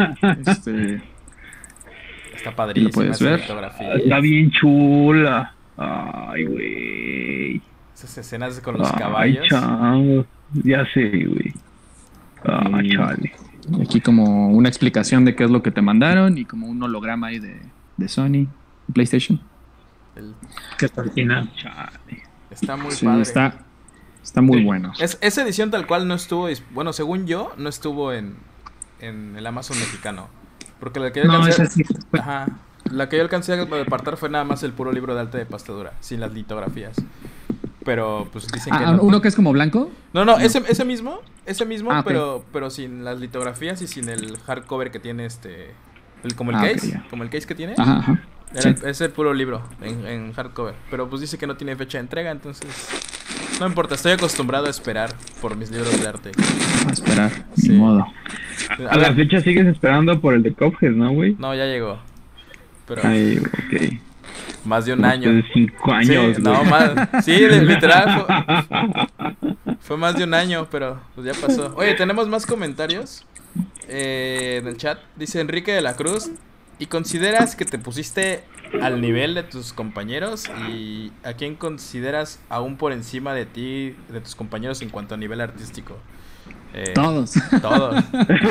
Está padrísima ¿Lo puedes esa ver? litografía. Está bien chula. Ay, güey. Esas escenas con los Ay, caballos. chavo. Ya sé, güey. Ah, Y chale. aquí como una explicación de qué es lo que te mandaron y como un holograma ahí de Sony, PlayStation. El- Que está al final. Chale. Está muy Sí, padre. está muy bueno. Esa edición tal cual no estuvo, bueno, según yo, no estuvo en el Amazon mexicano. Porque la que yo No, alcancé, esa sí. ajá, la que yo alcancé a apartar fue nada más el puro libro de arte de pasta dura, sin las litografías. Pero pues dicen que no. ¿Uno que es como blanco? No, ese mismo, Ah, ok. pero sin las litografías y sin el hardcover que tiene como el Ah, ok, case, ya. como el case que tiene. Ajá, ajá. Sí. Es el puro libro en hardcover. Pero pues dice que no tiene fecha de entrega, entonces no importa, estoy acostumbrado a esperar por mis libros de arte. A esperar, Sí. ni modo. A la fecha sigues esperando por el de Cuphead, ¿no, güey? No, ya llegó. Pero Ay, ok. más de un año. De 5 años, Sí, güey. no, más. Sí, literal. Fue más de un año, pero pues ya pasó. Oye, tenemos más comentarios en el chat. Dice Enrique de la Cruz. ¿Y consideras que te pusiste al nivel de tus compañeros? ¿Y a quién consideras aún por encima de ti, de tus compañeros en cuanto a nivel artístico? Todos. Todos.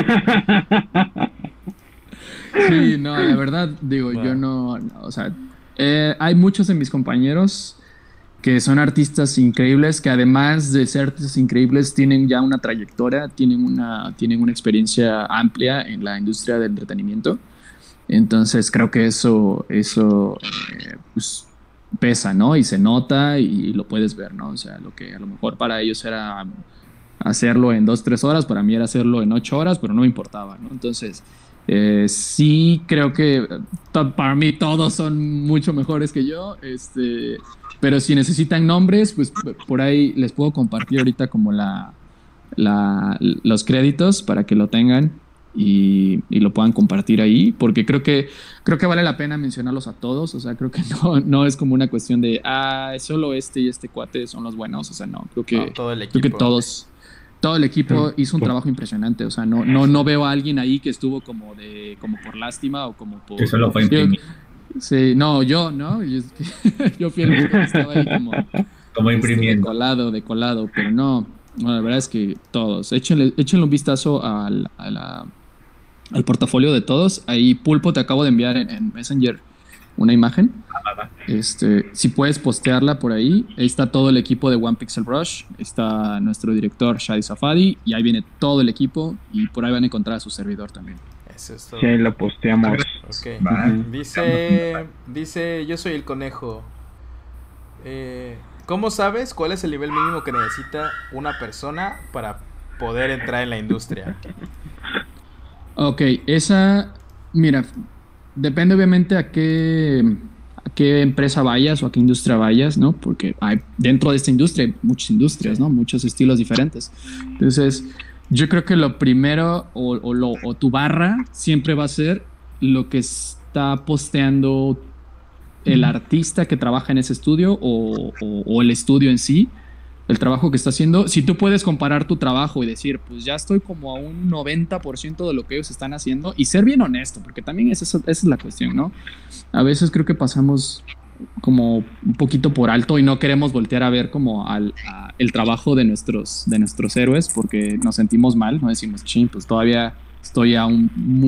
Sí, no, la verdad, digo, Bueno. yo no, o sea, hay muchos de mis compañeros que son artistas increíbles, que además de ser artistas increíbles, tienen ya una trayectoria, tienen una experiencia amplia en la industria del entretenimiento. Entonces creo que eso pues, pesa, ¿no? Y se nota y lo puedes ver, ¿no? O sea, lo que a lo mejor para ellos era hacerlo en 2-3 horas, para mí era hacerlo en 8 horas, pero no me importaba, ¿no? Entonces, sí creo que para mí todos son mucho mejores que yo, pero si necesitan nombres, pues por ahí les puedo compartir ahorita como los créditos para que lo tengan y lo puedan compartir ahí, porque creo que vale la pena mencionarlos a todos. O sea, creo que no es como una cuestión de solo y este cuate son los buenos. O sea, no, creo que, No, todo el creo que equipo. todo el equipo hizo un Pues- trabajo impresionante. O sea, no veo a alguien ahí que estuvo como por lástima o como por... Que solo fue imprimir. Sí, no, ¿no? Yo fui el único que estaba ahí Como imprimiendo. de colado, pero no, la verdad es que todos, échenle un vistazo al portafolio de todos. Ahí, Pulpo, te acabo de enviar en Messenger una imagen. Si puedes postearla por ahí está todo el equipo de One Pixel Rush, está nuestro director Shadi Safadi, y ahí viene todo el equipo, y por ahí van a encontrar a su servidor también. Eso es todo. Sí, ahí lo posteamos. Ok. Va. Dice, yo soy el conejo. ¿Cómo sabes cuál es el nivel mínimo que necesita una persona para poder entrar en la industria? Ok, mira, depende obviamente a qué empresa vayas o a qué industria vayas, ¿no? Porque dentro de esta industria hay muchas industrias, ¿no? Muchos estilos diferentes. Entonces, yo creo que lo primero o tu barra siempre va a ser lo que está posteando el artista que trabaja en ese estudio o el estudio en sí. el trabajo que está haciendo. Si tú puedes comparar tu trabajo y decir, pues ya estoy como a un 90% de lo que ellos están haciendo, y ser bien honesto, porque también esa es la cuestión, ¿no? A veces creo que pasamos como un poquito por alto y no queremos voltear a ver como el trabajo de nuestros héroes, porque nos sentimos mal, no decimos, ching, pues todavía estoy aún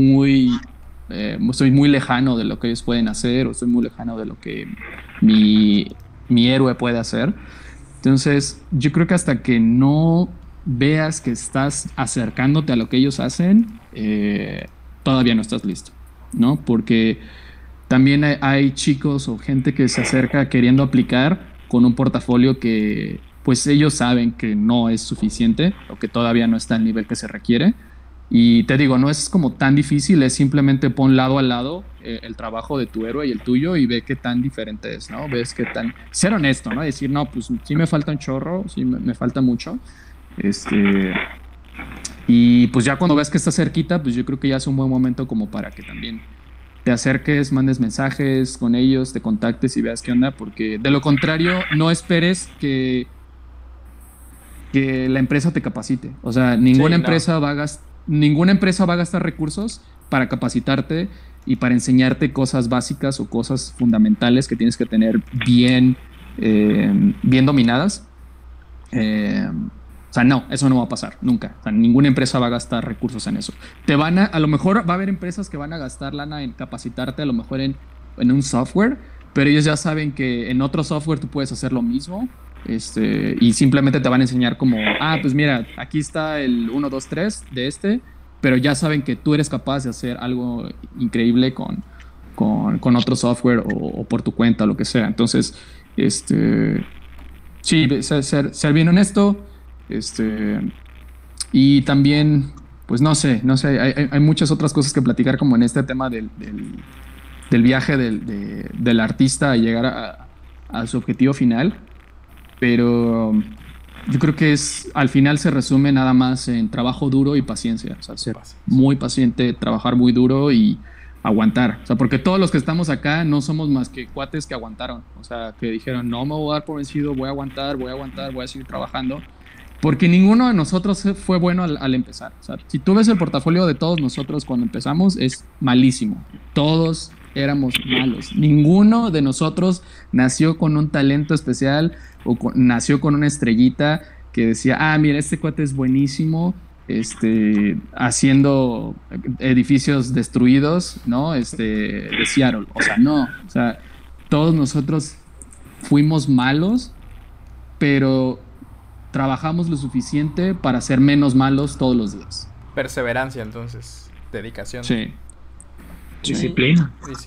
soy muy lejano de lo que ellos pueden hacer, o soy muy lejano de lo que mi héroe puede hacer. Entonces, yo creo que hasta que no veas que estás acercándote a lo que ellos hacen, todavía no estás listo, ¿no? Porque también hay chicos o gente que se acerca queriendo aplicar con un portafolio que pues ellos saben que no es suficiente o que todavía no está al nivel que se requiere. Y te digo, no es como tan difícil, es simplemente pon lado a lado el trabajo de tu héroe y el tuyo y ve qué tan diferente es, ¿no? Ves qué tan... Ser honesto, ¿no? Decir, no, pues sí me falta un chorro, sí me falta mucho. Y pues ya cuando ves que está cerquita, pues yo creo que ya es un buen momento como para que también te acerques, mandes mensajes con ellos, te contactes y veas qué onda, porque de lo contrario, no esperes que la empresa te capacite. O sea, ninguna empresa va a gastar recursos para capacitarte y para enseñarte cosas básicas o cosas fundamentales que tienes que tener bien dominadas. O sea, no, eso no va a pasar nunca. O sea, ninguna empresa va a gastar recursos en eso. A lo mejor va a haber empresas que van a gastar lana en capacitarte, a lo mejor en un software, pero ellos ya saben que en otro software tú puedes hacer lo mismo. Y simplemente te van a enseñar como, pues mira, aquí está el 1, 2, 3 de pero ya saben que tú eres capaz de hacer algo increíble con otro software o por tu cuenta, lo que sea. Entonces, sí, ser bien honesto, y también, pues no sé, hay muchas otras cosas que platicar como en este tema del viaje del artista a llegar a su objetivo final. Pero yo creo que al final se resume nada más en trabajo duro y paciencia. O sea, ser muy paciente, trabajar muy duro y aguantar. O sea, porque todos los que estamos acá no somos más que cuates que aguantaron. O sea, que dijeron, no me voy a dar por vencido, voy a aguantar, voy a seguir trabajando. Porque ninguno de nosotros fue bueno al empezar. O sea, si tú ves el portafolio de todos nosotros cuando empezamos, es malísimo. Todos éramos malos. Ninguno de nosotros nació con un talento especial o nació con una estrellita que decía, mira, este cuate es buenísimo, haciendo edificios destruidos, ¿no? De Seattle. O sea, no. O sea, todos nosotros fuimos malos, pero trabajamos lo suficiente para ser menos malos todos los días. Perseverancia, entonces. Dedicación. Sí. Disciplina.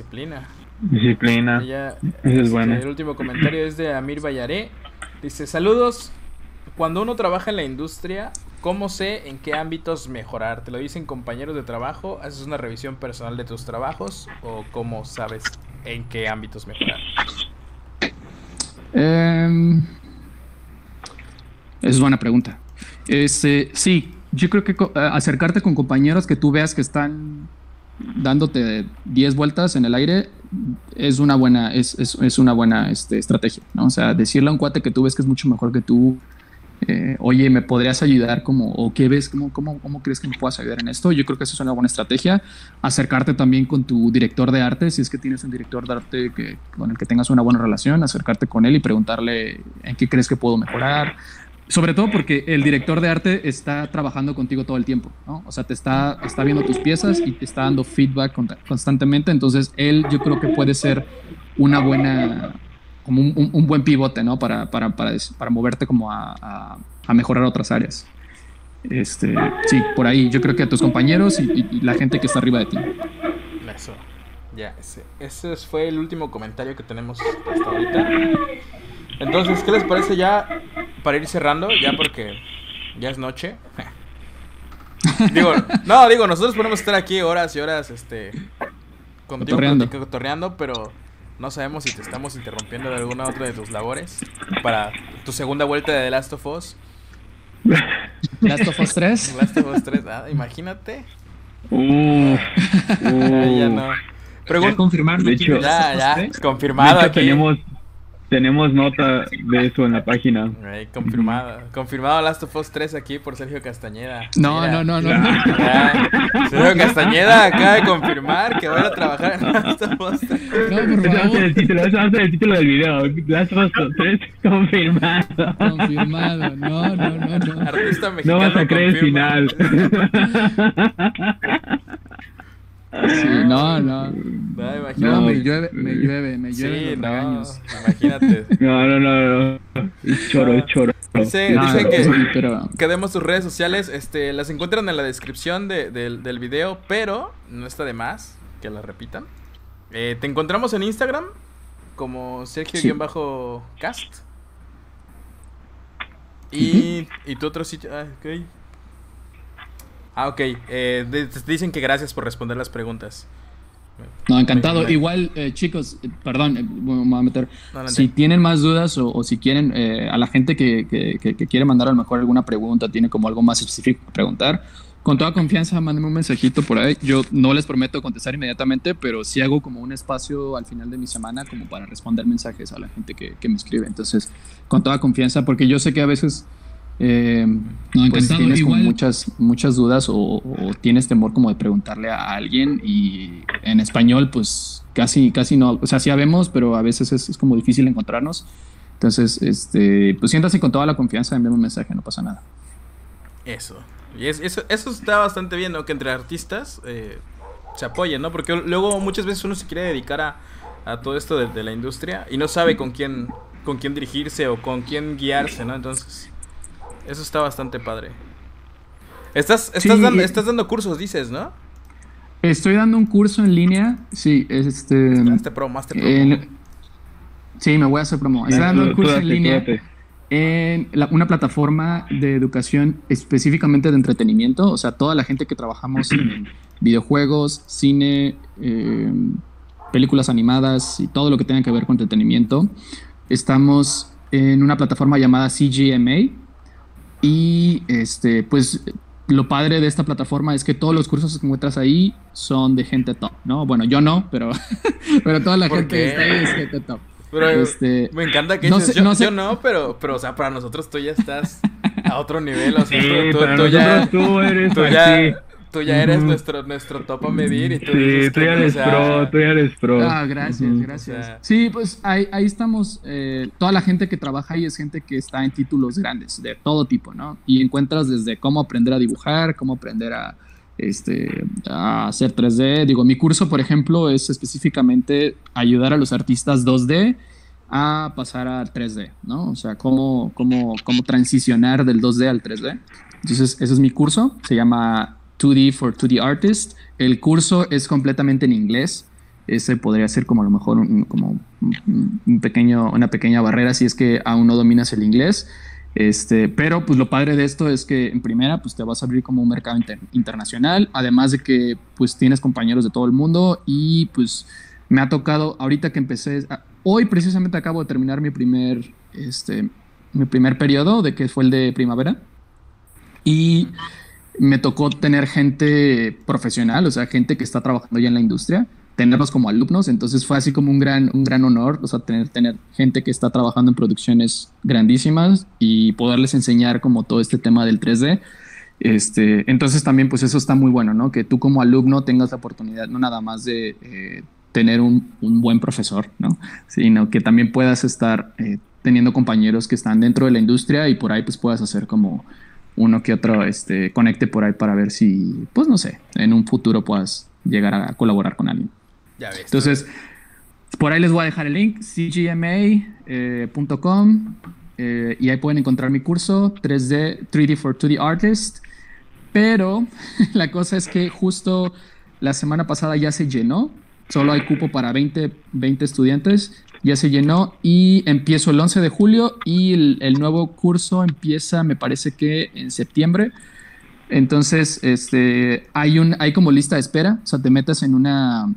Ella, es buena. El último comentario es de Amir Bayaré. Dice, saludos. Cuando uno trabaja en la industria, ¿cómo sé en qué ámbitos mejorar? ¿Te lo dicen compañeros de trabajo? ¿Haces una revisión personal de tus trabajos? ¿O cómo sabes en qué ámbitos mejorar? Es buena pregunta. Sí, yo creo que acercarte con compañeros que tú veas que están dándote 10 vueltas en el aire es una buena estrategia, ¿no? O sea, decirle a un cuate que tú ves que es mucho mejor que tú, oye, ¿me podrías ayudar? ¿O qué ves? ¿Cómo crees que me puedas ayudar en esto? Yo creo que eso es una buena estrategia. Acercarte también con tu director de arte, si es que tienes un director de arte con el que tengas una buena relación, acercarte con él y preguntarle en qué crees que puedo mejorar. Sobre todo porque el director de arte está trabajando contigo todo el tiempo, ¿no? O sea, te está viendo tus piezas y te está dando feedback constantemente. Entonces, él yo creo que puede ser una buena, como un buen pivote, ¿no? Para moverte como a mejorar otras áreas. Sí, por ahí. Yo creo que a tus compañeros y la gente que está arriba de ti. Eso. Ya, ese fue el último comentario que tenemos hasta ahorita. Entonces, ¿qué les parece ya para ir cerrando? Ya porque ya es noche. Digo, nosotros podemos estar aquí horas y horas contigo cotorreando, pero no sabemos si te estamos interrumpiendo de alguna otra de tus labores para tu segunda vuelta de The Last of Us. ¿Last of Us 3? Last of Us 3, imagínate. Ya no. Ya confirmaron. De hecho, ya confirmado aquí. tenemos nota de eso en la página. Confirmado Last of Us 3 aquí por Sergio Castañeda. No. Sergio Castañeda acaba de confirmar que voy a trabajar en Last of Us 3. No, por Ese va a favor. ser el título del video. Last of Us 3 confirmado. Confirmado. No. Artista No mexicano vas a creer el confirma. final. Sí, no. No, No, imagínate. me llueve Sí, los no, regaños. imagínate. No. Es choro. Dice No, que sí, pero demos tus redes sociales, las encuentran en la descripción del video, pero no está de más que las repitan. Te encontramos en Instagram como Sergio-Cast. Y tu otro sitio. Ok. Te dicen que gracias por responder las preguntas. no, encantado. Igual, chicos, perdón, me voy a meter. Adelante. Si tienen más dudas o si quieren, a la gente que quiere mandar a lo mejor alguna pregunta, tiene como algo más específico que preguntar, con toda confianza, mándenme un mensajito por ahí. Yo no les prometo contestar inmediatamente, pero sí hago como un espacio al final de mi semana como para responder mensajes a la gente que me escribe. Entonces, con toda confianza, porque yo sé que a veces pues tienes como muchas dudas o tienes temor como de preguntarle a alguien, y en español pues casi no, o sea, sí sabemos, pero a veces es como difícil encontrarnos. Entonces, pues siéntase con toda la confianza, envíame un mensaje, no pasa nada. Eso. Y eso está bastante bien, ¿no? Que entre artistas se apoyen, ¿no? Porque luego muchas veces uno se quiere dedicar a todo esto de la industria y no sabe con quién dirigirse o con quién guiarse, ¿no? Entonces, eso está bastante padre. Estás dando cursos, dices, ¿no? Estoy dando un curso en línea, sí, Hazte promo. sí, me voy a hacer promo. Estoy dando un curso en línea en una plataforma de educación específicamente de entretenimiento. O sea, toda la gente que trabajamos en videojuegos, cine, películas animadas y todo lo que tenga que ver con entretenimiento, estamos en una plataforma llamada CGMA. Y pues lo padre de esta plataforma es que todos los cursos que encuentras ahí son de gente top, ¿no? Bueno, yo no, pero toda la gente que está ahí es gente top. Pero me encanta que no dices, sé, yo no, pero o sea, para nosotros tú ya estás a otro nivel, o sea, Sí, tú ya eres nuestro top a medir y tú dices tú que ya no, eres o sea, tú ya eres pro. Ah, gracias. O sea, Sí, pues ahí estamos. Toda la gente que trabaja ahí es gente que está en títulos grandes, de todo tipo, ¿no? Y encuentras desde cómo aprender a dibujar, cómo aprender a hacer 3D. Digo, mi curso, por ejemplo, es específicamente ayudar a los artistas 2D a pasar al 3D, ¿no? O sea, cómo transicionar del 2D al 3D. Entonces, ese es mi curso. Se llama 2D for 2D Artist. El curso es completamente en inglés. Ese podría ser como a lo mejor una pequeña barrera si es que aún no dominas el inglés. Pero pues lo padre de esto es que en primera pues te vas a abrir como un mercado internacional, además de que pues tienes compañeros de todo el mundo. Y pues me ha tocado ahorita que empecé, hoy precisamente acabo de terminar mi primer periodo, de que fue el de primavera, y me tocó tener gente profesional, o sea, gente que está trabajando ya en la industria, tenerlos como alumnos. Entonces fue así como un gran honor, o sea, tener gente que está trabajando en producciones grandísimas y poderles enseñar como todo este tema del 3D. Entonces también pues eso está muy bueno, ¿no? Que tú como alumno tengas la oportunidad no nada más de tener un buen profesor, ¿no? Sino que también puedas estar teniendo compañeros que están dentro de la industria y por ahí pues puedas hacer como uno que otro conecte por ahí para ver si, pues no sé, en un futuro puedas llegar a colaborar con alguien. Ya ves. Entonces, por ahí les voy a dejar el link, cgma.com, y ahí pueden encontrar mi curso 3D for 2D Artist. Pero la cosa es que justo la semana pasada ya se llenó, solo hay cupo para 20 estudiantes, ya se llenó, y empiezo el 11 de julio y el nuevo curso empieza, me parece que en septiembre. Entonces, hay como lista de espera, o sea, te metes en una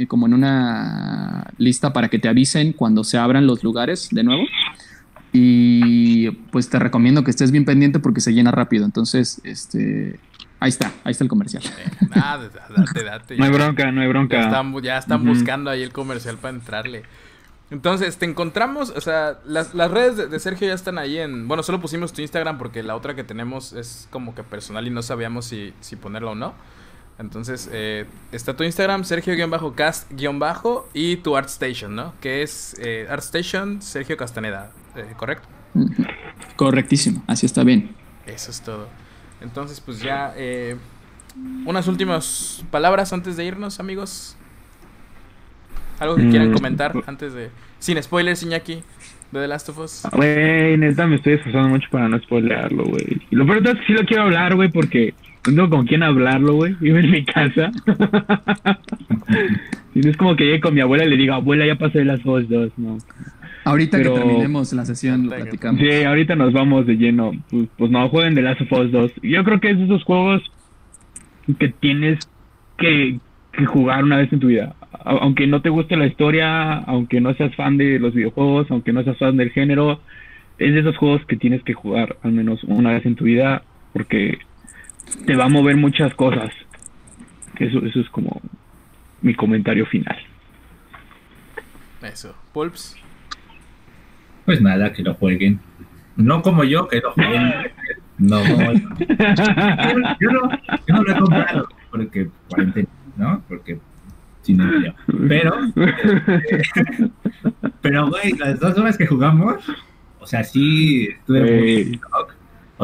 lista para que te avisen cuando se abran los lugares de nuevo. Y pues te recomiendo que estés bien pendiente porque se llena rápido. Entonces, ahí está el comercial. Date. No hay bronca. Ya están buscando ahí el comercial para entrarle. Entonces, te encontramos, o sea, las redes de Sergio ya están ahí en... Bueno, solo pusimos tu Instagram porque la otra que tenemos es como que personal y no sabíamos si ponerla o no. Entonces, está tu Instagram, Sergio-Cast- y tu ArtStation, ¿no? Que es ArtStation Sergio Castaneda, ¿correcto? Correctísimo, así está bien. Eso es todo. Entonces, pues ya, unas últimas palabras antes de irnos, amigos. ¿Algo que quieran comentar antes de... Sin spoilers, Iñaki, de The Last of Us? Güey, neta, me estoy esforzando mucho para no spoilearlo, güey. Y lo peor es que sí lo quiero hablar, güey, porque no tengo con quién hablarlo, güey. Vivo en mi casa. Y no es como que llegue con mi abuela y le diga, abuela, ya pasé las Us 2, no. Ahorita Pero- que terminemos la sesión lo platicamos. Sí, ahorita nos vamos de lleno. Pues no, jueguen The Last of Us 2. Yo creo que es de esos juegos que tienes que jugar una vez en tu vida. Aunque no te guste la historia, aunque no seas fan de los videojuegos, aunque no seas fan del género, es de esos juegos que tienes que jugar al menos una vez en tu vida porque te va a mover muchas cosas. Eso es como mi comentario final. Eso. Pulps. Pues nada, que lo jueguen. No como yo, que lo jueguen. No, yo no lo he comprado porque cuarentena, ¿no? Porque sin empleo. Pero güey, las 2 horas que jugamos, o sea, sí estuve muy shock. O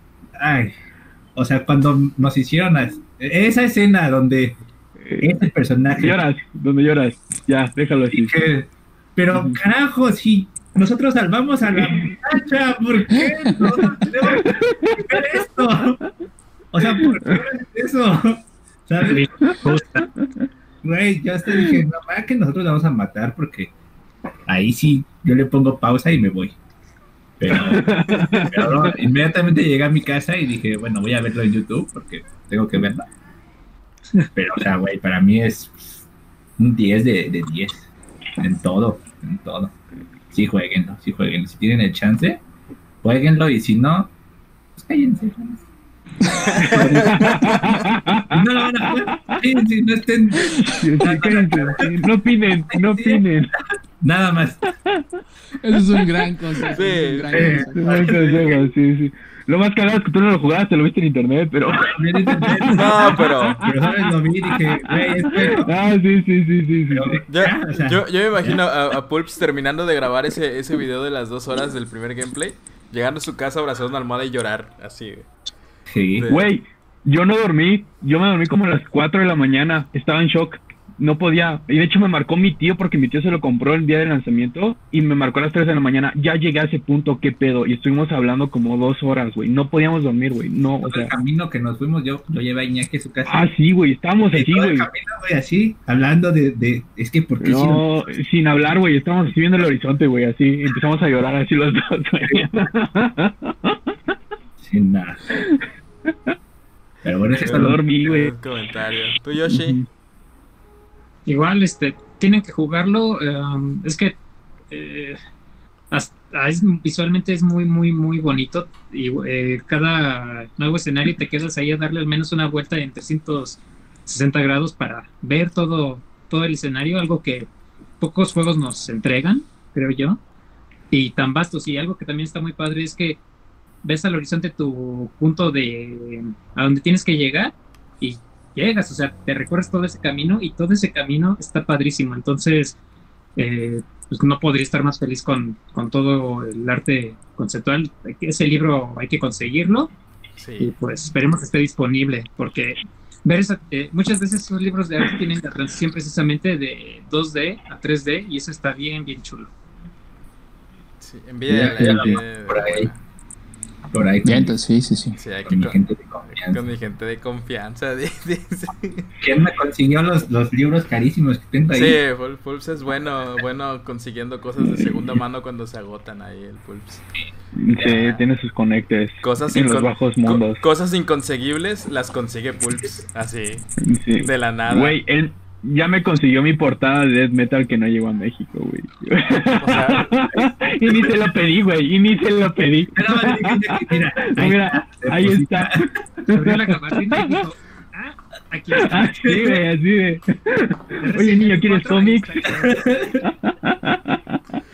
sea, cuando nos hicieron esa escena donde ese personaje Donde lloras. Ya, déjalo así. dije, pero carajo, si nosotros salvamos a la muchacha, ¿por qué nosotros tenemos que hacer esto? O sea, ¿por qué eso? ¿Sabes? Güey, yo hasta dije, no, va que nosotros la vamos a matar porque ahí sí, yo le pongo pausa y me voy. Pero no, inmediatamente llegué a mi casa y dije, bueno, voy a verlo en YouTube porque tengo que verlo. Pero, o sea, güey, para mí es un 10 de 10. En todo. Sí, jueguenlo. Si tienen el chance, jueguenlo y si no, pues cállense. No lo van a jugar. Cállense, no estén. No opinen. Nada más. Eso es un gran consejo. Sí, es un gran Es consejo. buen consejo, sí. Lo más cagado es que tú no lo jugaste, lo viste en internet, pero... No, pero... Pero sabes, lo vi y dije, güey, esto... Ah, sí. Yo me imagino a Pulps terminando de grabar ese video de las 2 horas del primer gameplay, llegando a su casa, abrazando una almohada y llorar, así. Sí. Güey, yo me dormí como a las 4 de la mañana, estaba en shock, no podía, y de hecho me marcó mi tío porque mi tío se lo compró el día del lanzamiento y me marcó a las 3 de la mañana, ya llegué a ese punto, qué pedo, y estuvimos hablando como 2 horas, güey, no podíamos dormir, güey, no, o Todo sea... el camino que nos fuimos, yo lo llevé a Iñaki a su casa. Ah, sí, güey, estábamos Y así, todo el güey. camino, güey, así, hablando de es que, ¿por qué No, sin hablar, güey, estábamos así viendo el horizonte, güey, así, empezamos a llorar así los dos, güey. sin nada? Pero bueno, eso está No lo dormí, güey. Un comentario. ¿Tú, Yoshi? Igual, tienen que jugarlo. Es que visualmente es muy, muy, muy bonito. Y cada nuevo escenario te quedas ahí a darle al menos una vuelta en 360 grados para ver todo el escenario, algo que pocos juegos nos entregan, creo yo. Y tan vastos. Y algo que también está muy padre es que ves al horizonte tu punto a donde tienes que llegar y llegas, o sea, te recorres todo ese camino y todo ese camino está padrísimo. Entonces, pues no podría estar más feliz con todo el arte conceptual. Ese libro hay que conseguirlo y Sí. pues esperemos que esté disponible porque muchas veces esos libros de arte tienen la transición precisamente de 2D a 3D y eso está bien, bien chulo. Sí, envidia Ya la lo por ahí Ya, entonces, sí. Sí, hay que con mi gente de confianza. con mi gente de confianza. ¿Quién me consiguió los libros carísimos que tengo ahí? Sí, Pulps es bueno consiguiendo cosas de segunda mano cuando se agotan ahí el Pulps. Sí, tiene sus conectes Cosas, en los bajos mundos. cosas inconseguibles las consigue Pulps, así, Sí. de la nada. Güey, él ya me consiguió mi portada de Death Metal que no llegó a México, güey. O sea, Y ni se lo pedí, güey, Pero, mira, Mira, ahí está. Abrió la gabardina y dijo, aquí está. Así de. Oye, niño, ¿quieres cómics?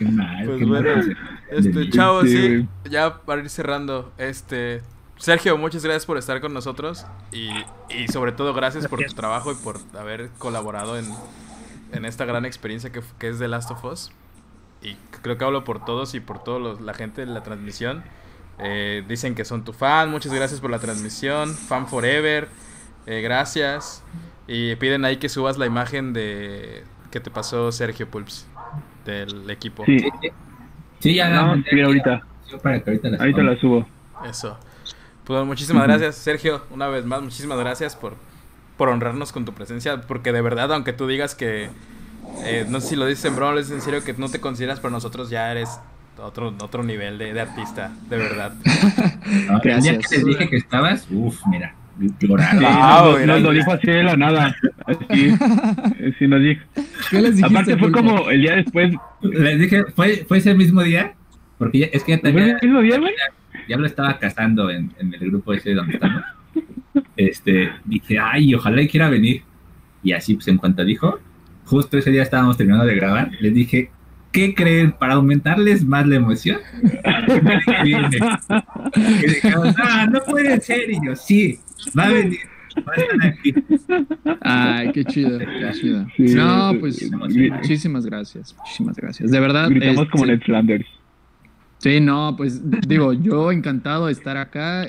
Qué mal, Pues qué bueno, mal. chavos, Sí, sí, güey. ya para ir cerrando, Sergio, muchas gracias por estar con nosotros y sobre todo gracias por tu trabajo y por haber colaborado en esta gran experiencia que es The Last of Us. Y creo que hablo por todos y por toda la gente de la transmisión. Dicen que son tu fan, muchas gracias por la transmisión, fan forever, gracias. Y piden ahí que subas la imagen de que te pasó Sergio Pulps del equipo. Sí, Sí, ya la no, mandé sí, aquí, ahorita. para que ahorita Ahorita la subo. Eso. Pues muchísimas gracias, Sergio. Una vez más, muchísimas gracias por honrarnos con tu presencia. Porque de verdad, aunque tú digas que no sé si lo dices en broma o lo dices en serio, que no te consideras, pero nosotros ya eres otro nivel de artista, de verdad. No, el día Gracias. que les dije que estabas, mira, lloraron. Sí, Wow, nos lo dijo así de la nada. Así, sí nos dijo. ¿Qué les dijiste, Aparte fue Pulpo? como el día después. Les dije, fue ese mismo día, porque es que ya ¿Fue el también mismo día, güey? ya lo estaba casando en el grupo ese donde estamos. Dije, ay, ojalá y quiera venir. Y así, pues en cuanto dijo, justo ese día estábamos terminando de grabar, les dije, ¿qué creen? Para aumentarles más la emoción. Que viene. Y dijeron, no puede ser. Y yo, sí, va a venir. Va a estar aquí. Ay, qué chido, qué chido. Sí, No, sí, pues sí. muchísimas gracias, muchísimas gracias. De verdad. Gritamos como Ned Flanders. Sí, no, pues digo, yo encantado de estar acá.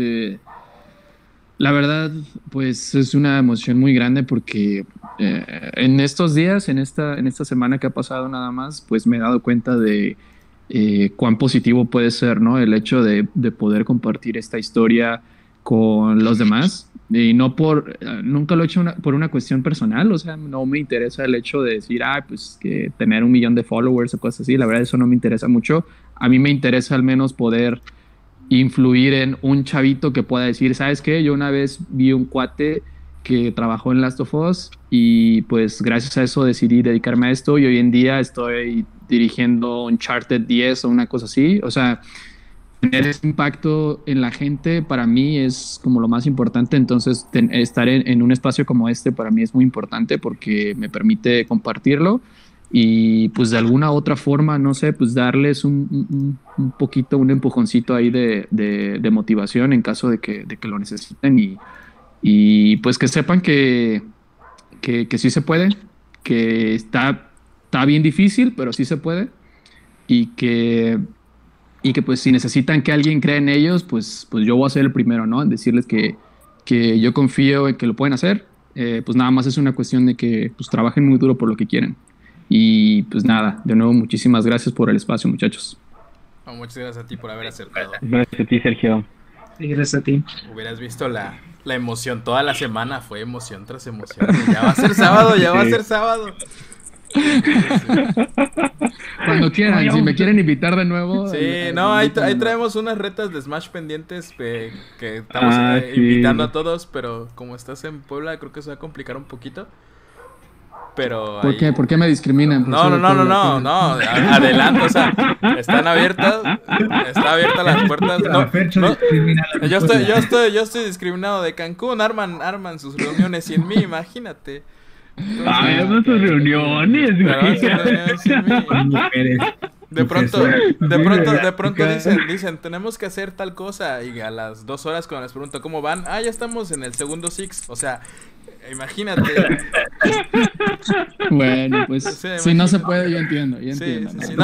La verdad, pues es una emoción muy grande porque en estos días, en esta semana que ha pasado nada más, pues me he dado cuenta de cuán positivo puede ser, ¿no? El hecho de poder compartir esta historia con los demás. Y no nunca lo he hecho por una cuestión personal, o sea, no me interesa el hecho de decir, pues que tener 1 millón de followers o cosas así, la verdad eso no me interesa mucho. A mí me interesa al menos poder influir en un chavito que pueda decir, ¿sabes qué? Yo una vez vi un cuate que trabajó en Last of Us y pues gracias a eso decidí dedicarme a esto y hoy en día estoy dirigiendo Uncharted 10 o una cosa así, o sea, tener ese impacto en la gente para mí es como lo más importante, entonces estar en un espacio como este para mí es muy importante porque me permite compartirlo y pues de alguna otra forma, no sé, pues darles un poquito, un empujoncito ahí de motivación en caso de que lo necesiten y pues que sepan que sí se puede, que está bien difícil, pero sí se puede y que pues si necesitan que alguien crea en ellos, pues yo voy a ser el primero, ¿no? En decirles que yo confío en que lo pueden hacer, pues nada más es una cuestión de que pues trabajen muy duro por lo que quieren. Y pues nada, de nuevo muchísimas gracias por el espacio, muchachos. Muchas gracias a ti por haber acertado. Gracias a ti, Sergio. Sí, gracias a ti. Hubieras visto la emoción, toda la semana fue emoción tras emoción. Ya va a ser sábado, ya va a ser sábado. Cuando quieran, si me quieren invitar de nuevo. Sí, no, ahí traemos unas retas de Smash pendientes que estamos sí. invitando a todos, pero como estás en Puebla creo que se va a complicar un poquito. Pero ¿Por qué? ¿Por qué me discriminan? No, adelante, o sea, están abiertas, está abierta las puertas. Yo estoy discriminado de Cancún, arman sus reuniones sin mí, imagínate. Arman sus reuniones, Mujeres. De pronto dicen, tenemos que hacer tal cosa y a las 2 horas cuando les pregunto cómo van, ya estamos en el segundo Six, o sea, imagínate. Bueno, pues si no se puede, yo entiendo. Sí.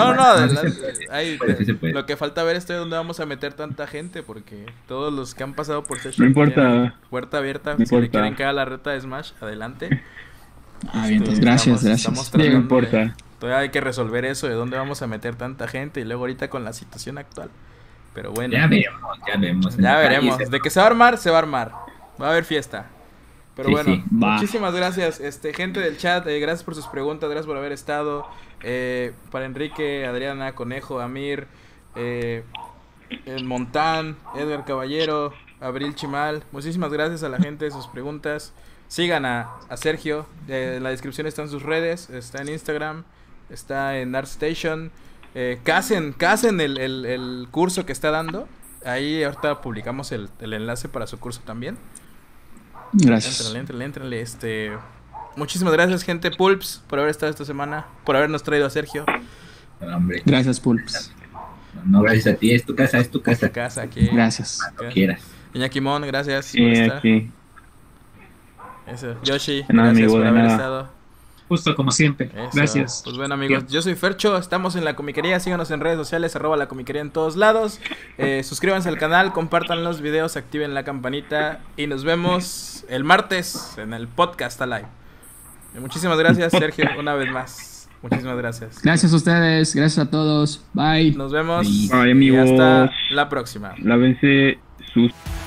Lo que falta ver es dónde vamos a meter tanta gente, porque todos los que han pasado por Session no importa. Puerta abierta, no si le quieren caer a la reta de Smash, adelante. Bien, entonces gracias. No importa. Todavía hay que resolver eso de dónde vamos a meter tanta gente y luego ahorita con la situación actual. Pero bueno. Ya veremos. Ya veremos. De que se va a armar, se va a armar. Va a haber fiesta. Pero Sí, bueno, sí. muchísimas gracias, gente del chat, gracias por sus preguntas, gracias por haber estado. Para Enrique, Adriana, Conejo, Amir, el Montán, Edgar Caballero, Abril Chimal, muchísimas gracias a la gente de sus preguntas. Sigan a Sergio, en la descripción están sus redes, está en Instagram, está en ArtStation. Casen el curso que está dando, ahí ahorita publicamos el enlace para su curso también. Gracias. Éntrenle. Muchísimas gracias, gente. Pulps, por haber estado esta semana, por habernos traído a Sergio. Hombre, Gracias, Pulps. no, gracias a ti, es tu casa, es tu casa. Casa aquí. Gracias. Cuando quieras. Iñaki Mon, gracias por Sí, estar. aquí. Eso. Yoshi, De nada, gracias amigo, por de haber nada. estado. Justo como siempre. Eso. Gracias. Pues bueno, amigos, yo soy Fercho, estamos en La Comiquería, síganos en redes sociales, @La Comiquería en todos lados. Suscríbanse al canal, compartan los videos, activen la campanita y nos vemos el martes en el podcast Alive. Muchísimas gracias, Sergio, una vez más. Muchísimas gracias. Gracias a ustedes, gracias a todos. Bye. Nos vemos Bye, y amigos. hasta la próxima. Lávense sus